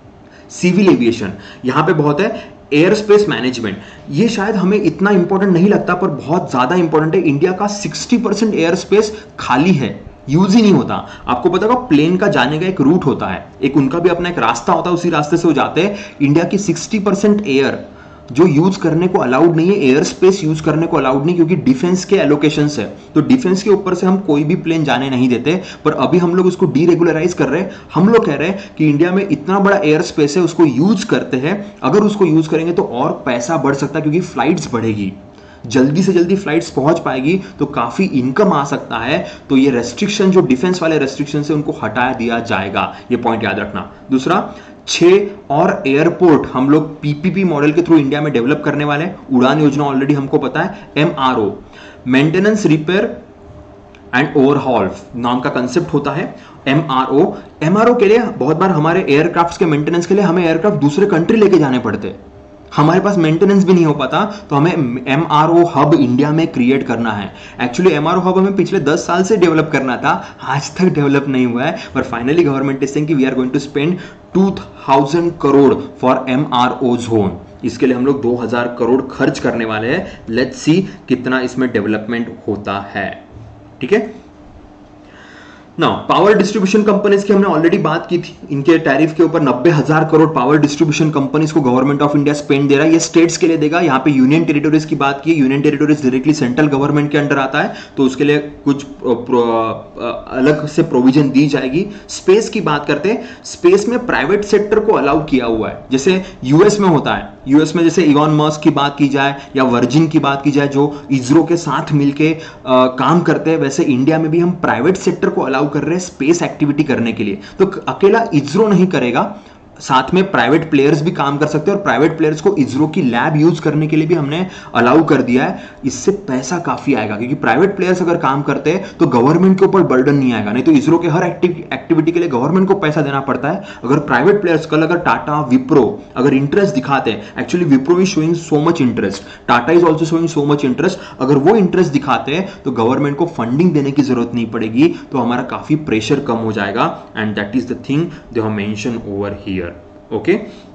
सिविल एविएशन यहां पे बहुत है, एयर स्पेस मैनेजमेंट, ये शायद हमें इतना इंपॉर्टेंट नहीं लगता पर बहुत ज्यादा इंपॉर्टेंट है। इंडिया का साठ परसेंट एयर स्पेस खाली है, यूज ही नहीं होता। आपको पता होगा प्लेन का जाने का एक रूट होता है, एक उनका भी अपना एक रास्ता होता है, उसी रास्ते से वो जाते हैं। इंडिया की साठ परसेंट एयर जो यूज करने को अलाउड नहीं है, एयर स्पेस यूज करने को अलाउड नहीं, क्योंकि डिफेंस के एलोकेशंस है। तो डिफेंस के ऊपर से हम कोई भी प्लेन जाने नहीं देते, पर अभी हम लोग उसको डीरेगुलराइज कर रहे हैं। हम लोग कह रहे हैं कि इंडिया में इतना बड़ा एयर स्पेस है, उसको यूज करते हैं। अगर उसको यूज करेंगे तो और पैसा बढ़ सकता है, क्योंकि फ्लाइट्स बढ़ेगी, जल्दी से जल्दी फ्लाइट्स पहुंच पाएगी तो काफी इनकम आ सकता है। तो ये रेस्ट्रिक्शन, जो डिफेंस वाले रेस्ट्रिक्शन है, उनको हटा दिया जाएगा, ये पॉइंट याद रखना। दूसरा, छह और एयरपोर्ट हम लोग पीपीपी मॉडल के थ्रू इंडिया में डेवलप करने वाले हैं। उड़ान योजना ऑलरेडी हमको पता है। MRO, maintenance, repair and overhaul नाम का कंसेप्ट होता है। एमआरओ, एमआरओ के लिए बहुत बार हमारे एयरक्राफ्ट के मेंटेनेंस के लिए हमें एयरक्राफ्ट दूसरे कंट्री लेके जाने पड़ते हैं, हमारे पास मेंटेनेंस भी नहीं हो पाता, तो हमें एमआरओ हब इंडिया में क्रिएट करना है। एक्चुअली एमआरओ हब हमें पिछले दस साल से डेवलप करना था, आज तक डेवलप नहीं हुआ है, पर फाइनली गवर्नमेंट इज सेइंग कि we are going to spend two thousand crore for MRO zone. इसके लिए हम लोग दो हज़ार करोड़ खर्च करने वाले हैं। लेट्स सी कितना इसमें डेवलपमेंट होता है, ठीक है। नाउ पावर डिस्ट्रीब्यूशन कंपनीज की हमने ऑलरेडी बात की थी, इनके टैरिफ के ऊपर नब्बे हजार करोड़ पावर डिस्ट्रीब्यूशन कंपनीज को गवर्नमेंट ऑफ इंडिया स्पेंड दे रहा है। ये स्टेट्स के लिए देगा। यहाँ पे यूनियन टेरिटोरीज की बात की, union territories directly central government के अंडर आता है, तो उसके लिए कुछ अलग से प्रोविजन दी जाएगी। स्पेस की बात करते हैं, स्पेस में प्राइवेट सेक्टर को अलाउ किया हुआ है, जैसे यूएस में होता है। यूएस में जैसे इलॉन मस्क की बात की जाए या वर्जिन की बात की जाए, जो इसरो के साथ मिलके काम करते हैं, वैसे इंडिया में भी हम प्राइवेट सेक्टर को अलाउ कर रहे हैं स्पेस एक्टिविटी करने के लिए। तो अकेला इसरो नहीं करेगा, साथ में प्राइवेट प्लेयर्स भी काम कर सकते हैं और प्राइवेट प्लेयर्स को इसरो की लैब यूज करने के लिए भी हमने अलाउ कर दिया है। इससे पैसा काफी आएगा, क्योंकि प्राइवेट प्लेयर्स अगर काम करते हैं तो गवर्नमेंट के ऊपर बर्डन नहीं आएगा। नहीं तो इसरो के हर एक्टिविटी के लिए गवर्नमेंट को पैसा देना पड़ता है। अगर प्राइवेट प्लेयर्स, कल अगर टाटा, विप्रो अगर इंटरेस्ट दिखाते हैं, actually Wipro is showing so much interest, Tata is also showing so much interest, अगर वो इंटरेस्ट दिखाते हैं तो गवर्नमेंट को फंडिंग देने की जरूरत नहीं पड़ेगी, तो हमारा काफी प्रेशर कम हो जाएगा। And that is the thing they have mention over here. Okay,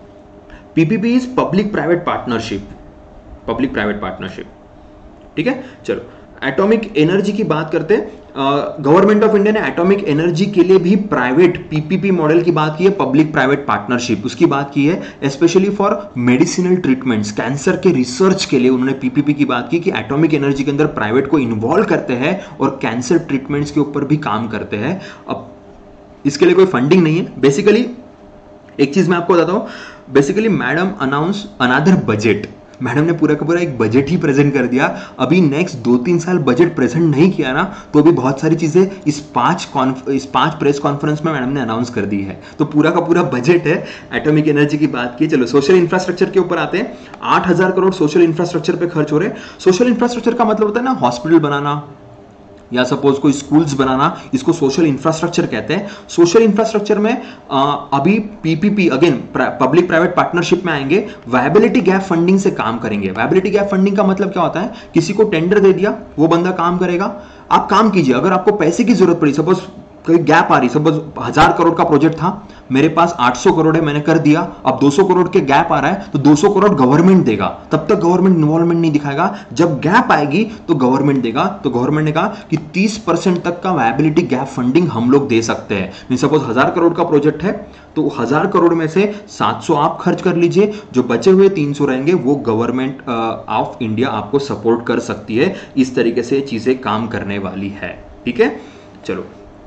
PPP is public private partnership, public private partnership, ठीक है। चलो एटॉमिक एनर्जी की बात करते हैं। गवर्नमेंट ऑफ इंडिया ने एटॉमिक एनर्जी के लिए भी प्राइवेट पीपीपी मॉडल की बात की है, पब्लिक प्राइवेट पार्टनरशिप उसकी बात की है, specially for medicinal treatments, cancer के रिसर्च के लिए उन्होंने पीपीपी की बात की कि एटॉमिक एनर्जी के अंदर प्राइवेट को इन्वॉल्व करते हैं और कैंसर ट्रीटमेंट्स के ऊपर भी काम करते हैं। अब इसके लिए कोई फंडिंग नहीं है। बेसिकली एक चीज मैं आपको बताता हूं, basically madam announce another budget, madam ने पूरा का पूरा एक बजट ही प्रेजेंट कर दिया। अभी नेक्स्ट दो तीन साल बजट प्रेजेंट नहीं किया ना, तो अभी बहुत सारी चीजें इस पांच इस पांच प्रेस कॉन्फ्रेंस में मैडम ने अनाउंस कर दी है। तो पूरा का पूरा बजट है एटॉमिक एनर्जी की बात की। चलो सोशल इंफ्रास्ट्रक्चर के ऊपर आते हैं। आठ हजार करोड़ सोशल इंफ्रास्ट्रक्चर पे खर्च हो रहे हैं। सोशल इंफ्रास्ट्रक्चर का मतलब होता है ना हॉस्पिटल बनाना या सपोज कोई स्कूल्स बनाना, इसको सोशल इंफ्रास्ट्रक्चर कहते हैं। सोशल इंफ्रास्ट्रक्चर में आ, अभी PPP again public private partnership में आएंगे, वायबिलिटी गैप फंडिंग से काम करेंगे। वायबिलिटी गैप फंडिंग का मतलब क्या होता है, किसी को टेंडर दे दिया, वो बंदा काम करेगा, आप काम कीजिए, अगर आपको पैसे की जरूरत पड़ी, सपोज कोई गैप आ रही, सपोज हजार करोड़ का प्रोजेक्ट था, मेरे पास आठ सौ करोड़ है, मैंने कर दिया, अब दो सौ करोड़ के गैप आ रहा है, तो दो सौ करोड़ गवर्नमेंट देगा, तब तक गवर्नमेंट इन्वॉल्वमेंट नहीं दिखाएगा। जब गैप आएगी तो गवर्नमेंट देगा। तो गवर्नमेंट ने कहा कि तीस परसेंट तक का वायबिलिटी गैप फंडिंग हम लोग दे सकते हैं। सपोज हजार करोड़ का प्रोजेक्ट है, तो हजार करोड़ में से सात सौ आप खर्च कर लीजिए, जो बचे हुए तीन सौ रहेंगे वो गवर्नमेंट ऑफ इंडिया आपको सपोर्ट कर सकती है। इस तरीके से चीजें काम करने वाली है, ठीक है। चलो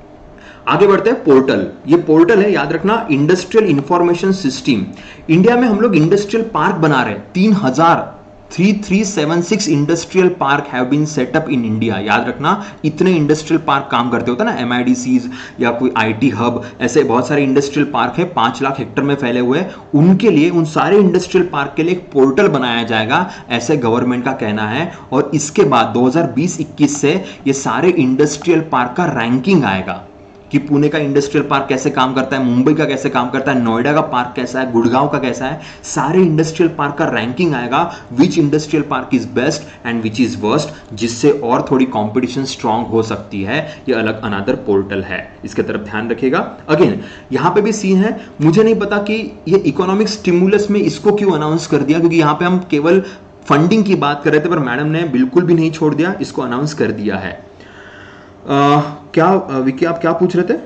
आगे बढ़ते हैं। पोर्टल, ये पोर्टल है, याद रखना, इंडस्ट्रियल इंफॉर्मेशन सिस्टम। इंडिया में हम लोग इंडस्ट्रियल पार्क बना रहे हैं, तीन हजार three three seven six industrial park have been set up in India. याद रखना, इतने इंडस्ट्रियल पार्क काम करते होता है ना, एमआईडीसीज या कोई आईटी हब, ऐसे बहुत सारे इंडस्ट्रियल पार्क है, पांच लाख हेक्टर में फैले हुए। उनके लिए, उन सारे इंडस्ट्रियल पार्क के लिए एक पोर्टल बनाया जाएगा, ऐसे गवर्नमेंट का कहना है। और इसके बाद दो हजार बीस इक्कीस से ये सारे इंडस्ट्रियल पार्क का रैंकिंग आएगा कि पुणे का इंडस्ट्रियल पार्क कैसे काम करता है, मुंबई का कैसे काम करता है, नोएडा का पार्क कैसा है, गुड़गांव का कैसा है, सारे इंडस्ट्रियल पार्क का रैंकिंग आएगा, which industrial park is best and which is worst, जिससे और थोड़ी कंपटीशन स्ट्रांग हो सकती है। ये अलग अनदर पोर्टल है, इसके तरफ ध्यान रखिएगा। अगेन यहां पे भी सीन है, मुझे नहीं पता कि ये इकोनॉमिक स्टिमुलस में इसको क्यों अनाउंस कर दिया, क्योंकि यहां पे हम केवल फंडिंग की बात कर रहे थे, पर मैडम ने बिल्कुल भी नहीं छोड़ दिया, इसको अनाउंस कर दिया है। Uh, क्या विकी आप क्या पूछ रहे थे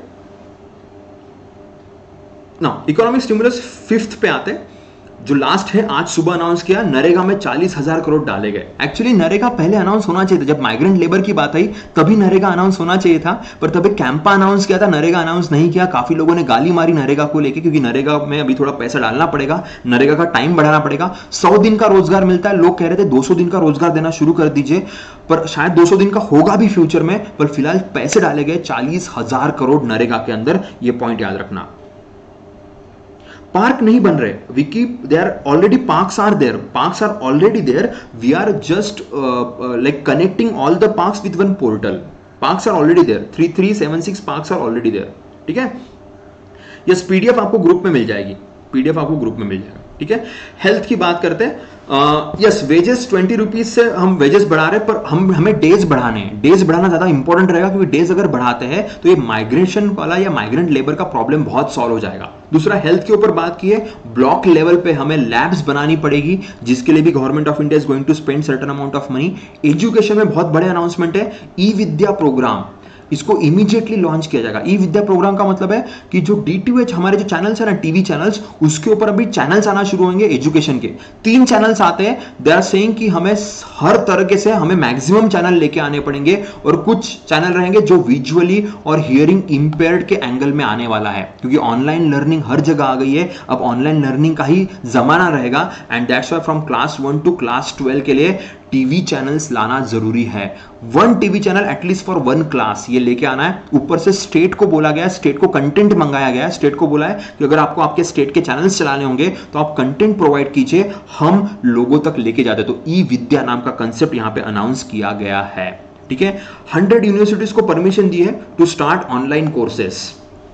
ना? इकोनॉमिक स्टिमुलस फिफ्थ पे आते हैं, जो लास्ट है, आज सुबह अनाउंस किया, नरेगा में चालीस हजार करोड़ डाले गए। एक्चुअली नरेगा पहले अनाउंस होना चाहिए था, जब माइग्रेंट लेबर की बात आई तभी नरेगा अनाउंस होना चाहिए था, पर तभी कैंपा अनाउंस किया था, नरेगा अनाउंस नहीं किया। काफी लोगों ने गाली मारी नरेगा को लेके, क्योंकि नरेगा में अभी थोड़ा पैसा डालना पड़ेगा, नरेगा का टाइम बढ़ाना पड़ेगा। सौ दिन का रोजगार मिलता है, लोग कह रहे थे दो सौ दिन का रोजगार देना शुरू कर दीजिए, पर शायद दो सौ दिन का होगा भी फ्यूचर में, पर फिलहाल पैसे डाले गए चालीस हजार करोड़ नरेगा के अंदर। ये पॉइंट याद रखना। पार्क नहीं बन रहे विकी, they are already, parks are there, parks are already there, we are just like connecting all the parks with one portal. Parks are already there, three three seven six parks are already there, ठीक है। Yes, PDF आपको group में मिल जाएगी, PDF आपको group में मिल जाएगा, ठीक है। हेल्थ की बात करते हैं। यस, वेजेस ट्वेंटी रुपीज से हम वेजेस बढ़ा रहे हैं, पर हम हमें डेज बढ़ाने हैं, डेज बढ़ाना ज्यादा इंपॉर्टेंट रहेगा, क्योंकि डेज अगर बढ़ाते हैं तो ये माइग्रेशन वाला या माइग्रेंट लेबर का प्रॉब्लम बहुत सॉल्व हो जाएगा। दूसरा, हेल्थ के ऊपर बात की है, ब्लॉक लेवल पे हमें लैब्स बनानी पड़ेगी, जिसके लिए भी government of India is going to spend certain amount of money. Education में बहुत बड़े अनाउंसमेंट है, ई विद्या प्रोग्राम, इसको इमीडिएटली लॉन्च किया जाएगा। ई विद्या प्रोग्राम का मतलब है कि जो डीटीएच हमारे जो चैनल्स है ना, टीवी चैनल्स, उसके ऊपर अभी चैनल्स आना शुरू होंगे एजुकेशन के। तीन चैनल्स आते हैं, दे आर सेइंग कि हमें हर तरह से हमें मैक्सिमम चैनल लेके आने पड़ेंगे, और कुछ चैनल रहेंगे जो विजुअली और हियरिंग इंपेयर्ड के एंगल में आने वाला है, क्योंकि ऑनलाइन लर्निंग हर जगह आ गई है, अब ऑनलाइन लर्निंग का ही जमाना रहेगा। And that's why from class one to class twelve के लिए टीवी चैनल्स लाना जरूरी है। One TV channel at least for one class ये लेके आना है। ऊपर से स्टेट को बोला गया है, स्टेट को कंटेंट मंगाया गया है, स्टेट को बोला है कि अगर आपको आपके स्टेट के चैनल्स चलाने होंगे तो आप कंटेंट प्रोवाइड कीजिए, हम लोगों तक लेके जाते। तो ई विद्या नाम का कंसेप्ट यहां पे अनाउंस किया गया है। ठीक है, हंड्रेड यूनिवर्सिटीज को परमिशन दी है टू स्टार्ट ऑनलाइन कोर्सेस।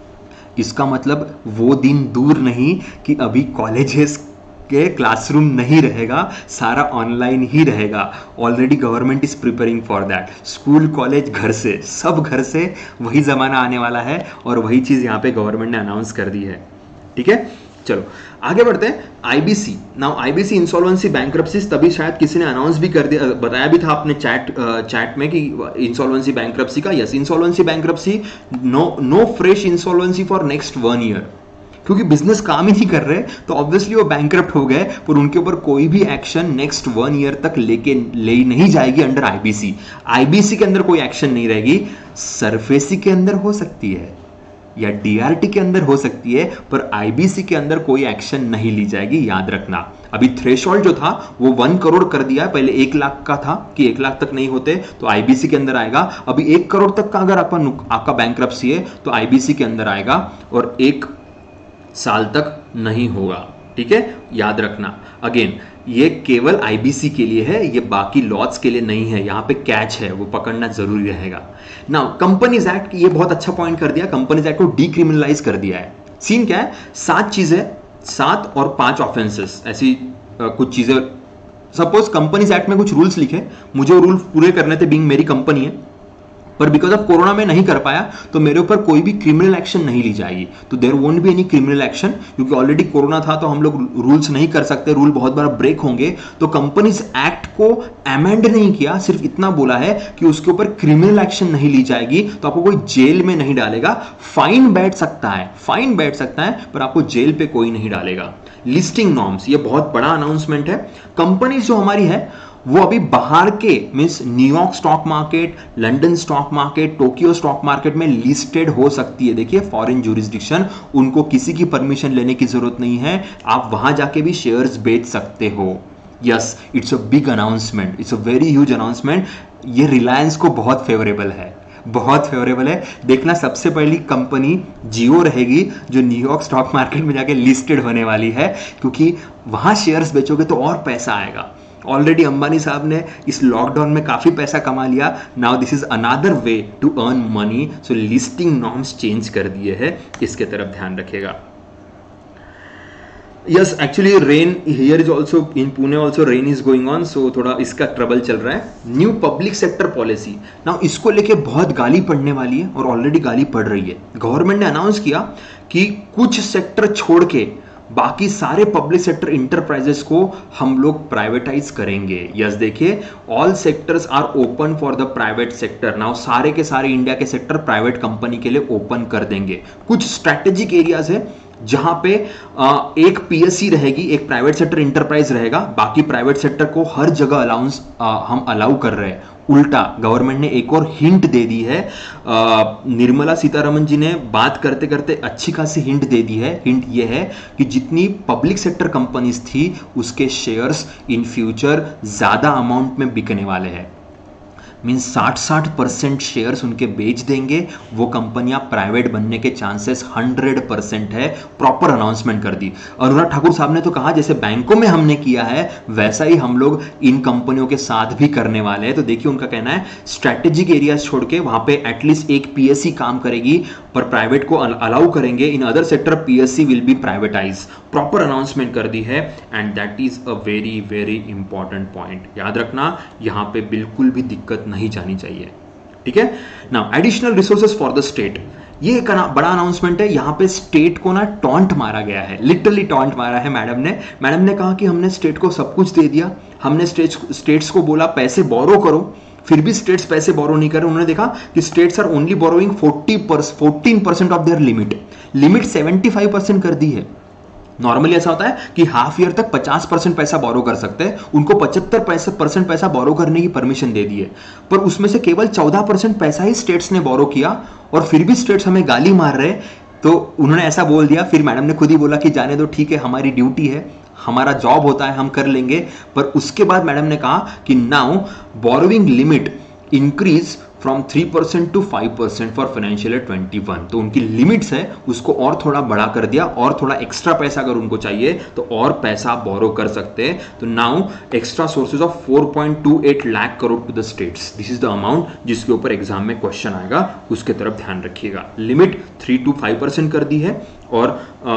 इसका मतलब वो दिन दूर नहीं कि अभी कॉलेजेस के क्लासरूम नहीं रहेगा, सारा ऑनलाइन ही रहेगा। Already government is preparing for that. School college घर से, सब घर से, वही जमाना आने वाला है और वही चीज यहां पे गवर्नमेंट ने अनाउंस कर दी है। ठीक है, चलो आगे बढ़ते हैं। IBC, now IBC insolvency bankruptcies, तभी शायद किसी ने अनाउंस भी कर दिया, बताया भी था आपने चैट चैट में कि इंसॉल्वेंसी बैंक्रप्सी का। Yes, insolvency bankruptcy, no no fresh insolvency for next one year, क्योंकि बिजनेस काम ही नहीं कर रहे तो ऑब्वियसली वो बैंकरप्ट हो गए, पर उनके ऊपर कोई भी एक्शन नेक्स्ट वन ईयर तक लेके ले नहीं जाएगी अंडर आईबीसी। आईबीसी के अंदर कोई एक्शन नहीं रहेगी, सरफेसी के अंदर हो सकती है या डीआरटी के अंदर हो सकती है, पर आईबीसी के अंदर कोई एक्शन नहीं ली जाएगी, याद रखना। अभी थ्रेशोल्ड जो था वो वन करोड़ कर दिया है, पहले एक लाख का था कि एक लाख तक नहीं होते तो आईबीसी के अंदर आएगा। अभी एक करोड़ तक का अगर आपका आपका बैंक्रप्सी है तो आईबीसी के अंदर आएगा और एक साल तक नहीं होगा। ठीक है, याद रखना। अगेन ये केवल आईबीसी के लिए है, ये बाकी लॉज के लिए नहीं है। यहां पे कैच है, वो पकड़ना जरूरी रहेगा। नाउ कंपनीज एक्ट, ये बहुत अच्छा पॉइंट कर दिया, कंपनीज एक्ट को डीक्रिमिनलाइज कर दिया है। सीन क्या है, सात चीजें, सात और पांच ऑफेंसेस, ऐसी आ, कुछ चीजें। सपोज कंपनीज एक्ट में कुछ रूल्स लिखे, मुझे वो रूल पूरे करने थे, बीइंग मेरी कंपनी है, पर बिकॉज ऑफ कोरोना में नहीं कर पाया तो मेरे ऊपर कोई भी क्रिमिनल एक्शन नहीं ली जाएगी। तो there won't be any criminal action, क्योंकि ऑलरेडी कोरोना था तो हम लोग रूल्स नहीं कर सकते, रूल बहुत बार ब्रेक होंगे। तो कंपनीज एक्ट को अमेंड नहीं किया, सिर्फ इतना बोला है कि उसके ऊपर क्रिमिनल एक्शन नहीं ली जाएगी, तो आपको कोई जेल में नहीं डालेगा। फाइन बैठ सकता है, फाइन बैठ सकता है, पर आपको जेल पे कोई नहीं डालेगा। लिस्टिंग नॉर्म्स, ये बहुत बड़ा अनाउंसमेंट है। कंपनीज जो हमारी है वो अभी बाहर के means New York stock market, London stock market, Tokyo stock market में लिस्टेड हो सकती है। देखिए फॉरेन ज्यूरिसडिक्शन, उनको किसी की परमिशन लेने की जरूरत नहीं है, आप वहां जाके भी शेयर्स बेच सकते हो। Yes, it's a big announcement, it's a very huge announcement. ये रिलायंस को बहुत फेवरेबल है, बहुत फेवरेबल है। देखना सबसे पहली कंपनी जियो रहेगी जो न्यूयॉर्क स्टॉक मार्केट में जाके लिस्टेड होने वाली है, क्योंकि वहां शेयर्स बेचोगे तो और पैसा आएगा। ऑलरेडी अंबानी साहब ने इस लॉकडाउन में काफी पैसा कमा लिया, now this is another way to earn money. So listing norms change कर दिए हैं, इसके तरफ ध्यान रखिएगा। Yes, actually rain here is also in Pune also rain is going on, so थोड़ा इसका ट्रबल चल रहा है। New public sector policy, now इसको लेके बहुत गाली पड़ने वाली है और ऑलरेडी गाली पड़ रही है। गवर्नमेंट ने अनाउंस किया कि कुछ सेक्टर छोड़ के बाकी सारे पब्लिक सेक्टर इंटरप्राइजेस को हम लोग प्राइवेटाइज करेंगे। यस, देखिए all sectors are open for the private sector. Now सारे के सारे इंडिया के सेक्टर प्राइवेट कंपनी के लिए ओपन कर देंगे। कुछ स्ट्रैटेजिक एरियाज है जहां पे एक पीएससी रहेगी, एक प्राइवेट सेक्टर इंटरप्राइज रहेगा, बाकी प्राइवेट सेक्टर को हर जगह अलाउंस हम अलाउ कर रहे हैं। उल्टा गवर्नमेंट ने एक और हिंट दे दी है, निर्मला सीतारमन जी ने बात करते करते अच्छी खासी हिंट दे दी है। हिंट ये है कि जितनी पब्लिक सेक्टर कंपनीज थी उसके शेयर्स इन फ्यूचर ज्यादा अमाउंट में बिकने वाले हैं। मीन्स साठ साठ परसेंट शेयर्स उनके बेच देंगे, वो कंपनियां प्राइवेट बनने के चांसेस हंड्रेड परसेंट है। प्रॉपर अनाउंसमेंट कर दी। अनुराग ठाकुर साहब ने तो कहा जैसे बैंकों में हमने किया है वैसा ही हम लोग इन कंपनियों के साथ भी करने वाले हैं। तो देखिए उनका कहना है स्ट्रैटेजिक एरियाज छोड़ के वहां पे एटलीस्ट एक पीएससी काम करेगी, पर प्राइवेट को अलाउ करेंगे। In other sector PSC will be privatise. Proper announcement कर दी है and that is a very very important point. याद रखना, यहां पे बिल्कुल भी दिक्कत नहीं जानी चाहिए। ठीक है, now additional resources for the state, ये एक बड़ा अनाउंसमेंट है। यहां पे स्टेट को ना टॉन्ट मारा गया है, लिटरली टॉन्ट मारा है मैडम ने। मैडम ने कहा कि हमने स्टेट को सब कुछ दे दिया, हमने स्टेट्स को बोला पैसे बोरो करो, फिर भी स्टेट्स पैसे बोरो नहीं कर रहे। उन्होंने देखा कि states are only borrowing fourteen percent of their limit, limit seventy five percent कर दी है। नॉर्मली ऐसा होता है कि हाफ ईयर तक पचास परसेंट पैसा बोरो कर सकते हैं, उनको पचहत्तर परसेंट पैसा बोरो करने की परमिशन दे दी है, पर उसमें से केवल चौदह परसेंट पैसा ही स्टेट्स ने बोरो किया और फिर भी स्टेट्स हमें गाली मार रहे हैं। तो उन्होंने ऐसा बोल दिया, फिर मैडम ने खुद ही बोला कि जाने दो, ठीक है, हमारी ड्यूटी है, हमारा जॉब होता है, हम कर लेंगे। पर उसके बाद मैडम ने कहा कि now borrowing limit increase from three percent to five percent for financial year twenty one. तो उनकी लिमिट्स है उसको और थोड़ा बढ़ा कर दिया, और थोड़ा एक्स्ट्रा पैसा अगर उनको चाहिए तो और पैसा बोरो कर सकते हैं। तो now extra sources of four point two eight lakh crore to the states, this is the amount जिसके ऊपर एग्जाम में क्वेश्चन आएगा, उसके तरफ ध्यान रखिएगा। Limit three to five percent कर दी है और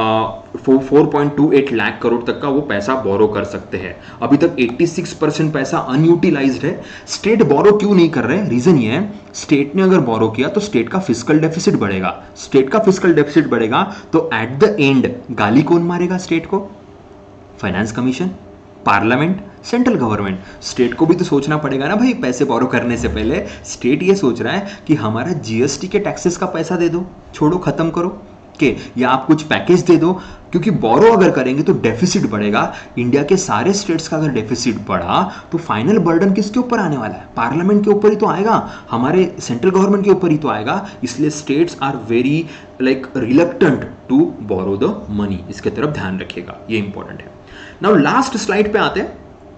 four point two eight lakh crore तक का वो पैसा बोरो कर सकते हैं। अभी तक छियासी परसेंट पैसा अनयूटिलाइज्ड है। स्टेट बोरो क्यों नहीं कर रहे? रीजन ये है, स्टेट ने अगर बोरो किया तो स्टेट का फिस्कल डेफिसिट बढ़ेगा। स्टेट का फिस्कल डेफिसिट बढ़ेगा तो एट द एंड गाली कौन मारेगा स्टेट को? Finance commission, parliament, central government. State को भी तो सोचना पड़ेगा ना भाई, पैसे बोरो करने से पहले। स्टेट ये सोच रहा है कि हमारा जीएसटी के टैक्सेस का पैसा दे दो, छोड़ो, खत्म करो के, या आप कुछ पैकेज दे दो, क्योंकि बोरो अगर करेंगे तो डेफिसिट बढ़ेगा। इंडिया के सारे स्टेट्स का अगर डेफिसिट बढ़ा तो फाइनल बर्डन किसके ऊपर आने वाला है? पार्लियामेंट के ऊपर ही तो आएगा, हमारे सेंट्रल गवर्नमेंट के ऊपर ही तो आएगा। इसलिए states are very like reluctant to borrow the money. इसके तरफ ध्यान रखिएगा, ये इंपॉर्टेंट है। नाउ लास्ट स्लाइड पे आते हैं,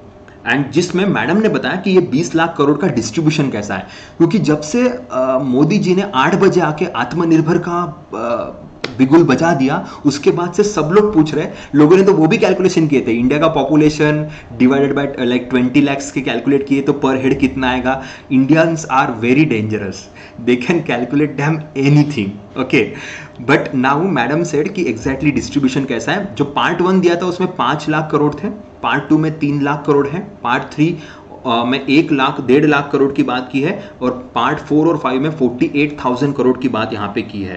एंड जिसमें मैडम ने बताया कि ये बीस लाख करोड़ का डिस्ट्रीब्यूशन कैसा है। क्योंकि जब से आ, मोदी जी ने आठ बजे आके आत्मनिर्भर का आ, बिगुल बजा दिया, उसके बाद से सब लोग पूछ रहे, लोगों ने तो वो भी कैलकुलेशन किए थे, इंडिया का population divided by like twenty lakhs के कैलकुलेट किए तो पर हेड कितना आएगा। Indians are very dangerous, they can calculate damn anything, okay. But now madam said कि एग्जैक्टली डिस्ट्रीब्यूशन कैसा है। जो पार्ट वन दिया था उसमें पांच लाख करोड़ थे, पार्ट टू में तीन लाख करोड़ है, पार्ट थ्री Uh, में एक लाख डेढ़ लाख करोड़ की बात की है, और पार्ट फोर और फाइव में फोर्टी एट थाउजेंड करोड़ की बात यहां पे की है।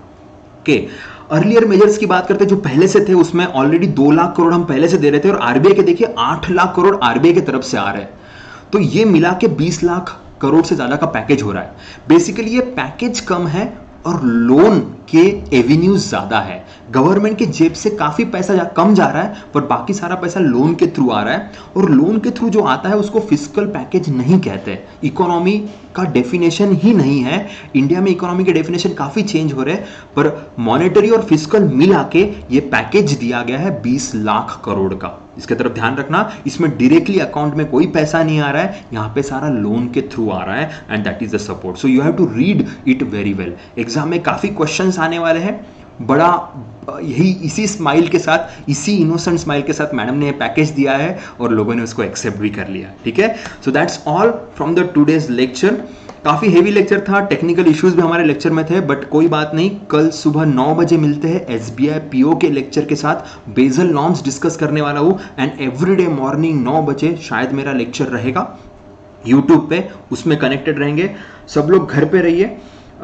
ओके, अर्लियर मेजर्स की बात करते जो पहले से थे उसमें ऑलरेडी दो लाख करोड़ हम पहले से दे रहे थे, और आरबीआई के देखिए आठ लाख करोड़ आरबीआई की तरफ से आ रहे हैं। तो ये मिला के बीस लाख करोड़ से ज्यादा का पैकेज हो रहा है। बेसिकली ये पैकेज कम है और लोन के एवेन्यूज ज्यादा है। गवर्नमेंट के जेब से काफी पैसा जा, कम जा रहा है, पर बाकी सारा पैसा लोन के थ्रू आ रहा है। और लोन के थ्रू जो आता है उसको फिस्कल पैकेज नहीं कहते। इकोनॉमी का डेफिनेशन ही नहीं है। इंडिया में इकोनॉमी के डेफिनेशन काफी चेंज हो रहे हैं, पर मॉनेटरी और फिस्कल मिला के ये पैकेज दिया गया है बीस लाख करोड़ का। इसके तरफ ध्यान रखना, इसमें डायरेक्टली अकाउंट में कोई पैसा नहीं आ रहा है, यहां पे सारा लोन के थ्रू आ रहा है, and that is the support. So you have to read it very well. Exam में काफी क्वेश्चंस आने वाले हैं। बड़ा यही इसी स्माइल के साथ, इसी इनोसेंट स्माइल के साथ मैडम ने पैकेज दिया है और लोगों ने उसको एक्सेप्ट भी कर लिया, ठीक है। So that's all from the today's lecture. काफी हेवी लेक्चर था, टेक्निकल इश्यूज भी हमारे लेक्चर में थे, बट कोई बात नहीं। कल सुबह नौ बजे मिलते हैं एसबीआई पीओ के लेक्चर के साथ। बेसल नॉर्म्स डिस्कस करने वाला हूं, एंड एवरीडे मॉर्निंग नौ बजे शायद मेरा लेक्चर रहेगा यूट्यूब पे, उसमें कनेक्टेड रहेंगे। सब लोग घर पे रहिए।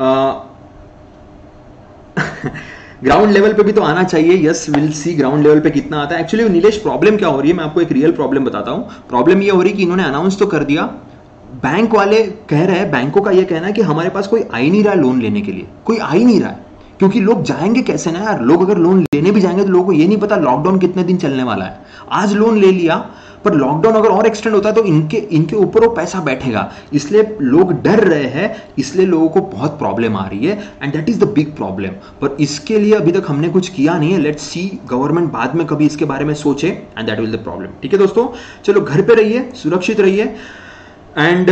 ग्राउंड लेवल पे भी तो आना चाहिए। Yes, will see ground level पे कितना आता है। एक्चुअली नीलेश प्रॉब्लम क्या हो रही है, मैं आपको एक रियल प्रॉब्लम बताता हूं। प्रॉब्लम ये हो रही है कि इन्होंने अनाउंस तो कर दिया, बैंक वाले कह रहे हैं, बैंकों का ये कहना है कि हमारे पास कोई आ ही नहीं रहा लोन लेने के लिए, कोई आ ही नहीं रहा है। क्योंकि लोग जाएंगे कैसे ना यार, लोग अगर लोन लेने भी जाएंगे तो लोगों को ये नहीं पता लॉकडाउन कितने दिन चलने वाला है। आज लोन ले लिया, पर लॉकडाउन अगर और एक्सटेंड होता है तो इनके इनके ऊपर वो पैसा बैठेगा, इसलिए लोग डर रहे हैं, इसलिए लोगों को बहुत प्रॉब्लम आ रही है, and that is the big problem. पर इसके लिए अभी तक हमने कुछ किया नहीं है। लेट्स सी, गवर्नमेंट बाद में कभी इसके बारे में सोचे, and that will the problem. ठीक है दोस्तों, चलो घर पे रहिए, सुरक्षित रहिए, एंड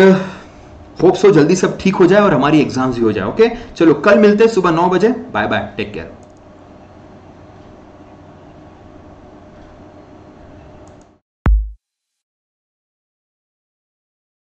होप सो जल्दी सब ठीक हो जाए और हमारी एग्जाम्स भी हो जाए। ओके, चलो कल मिलते हैं सुबह नौ बजे। Bye bye, take care.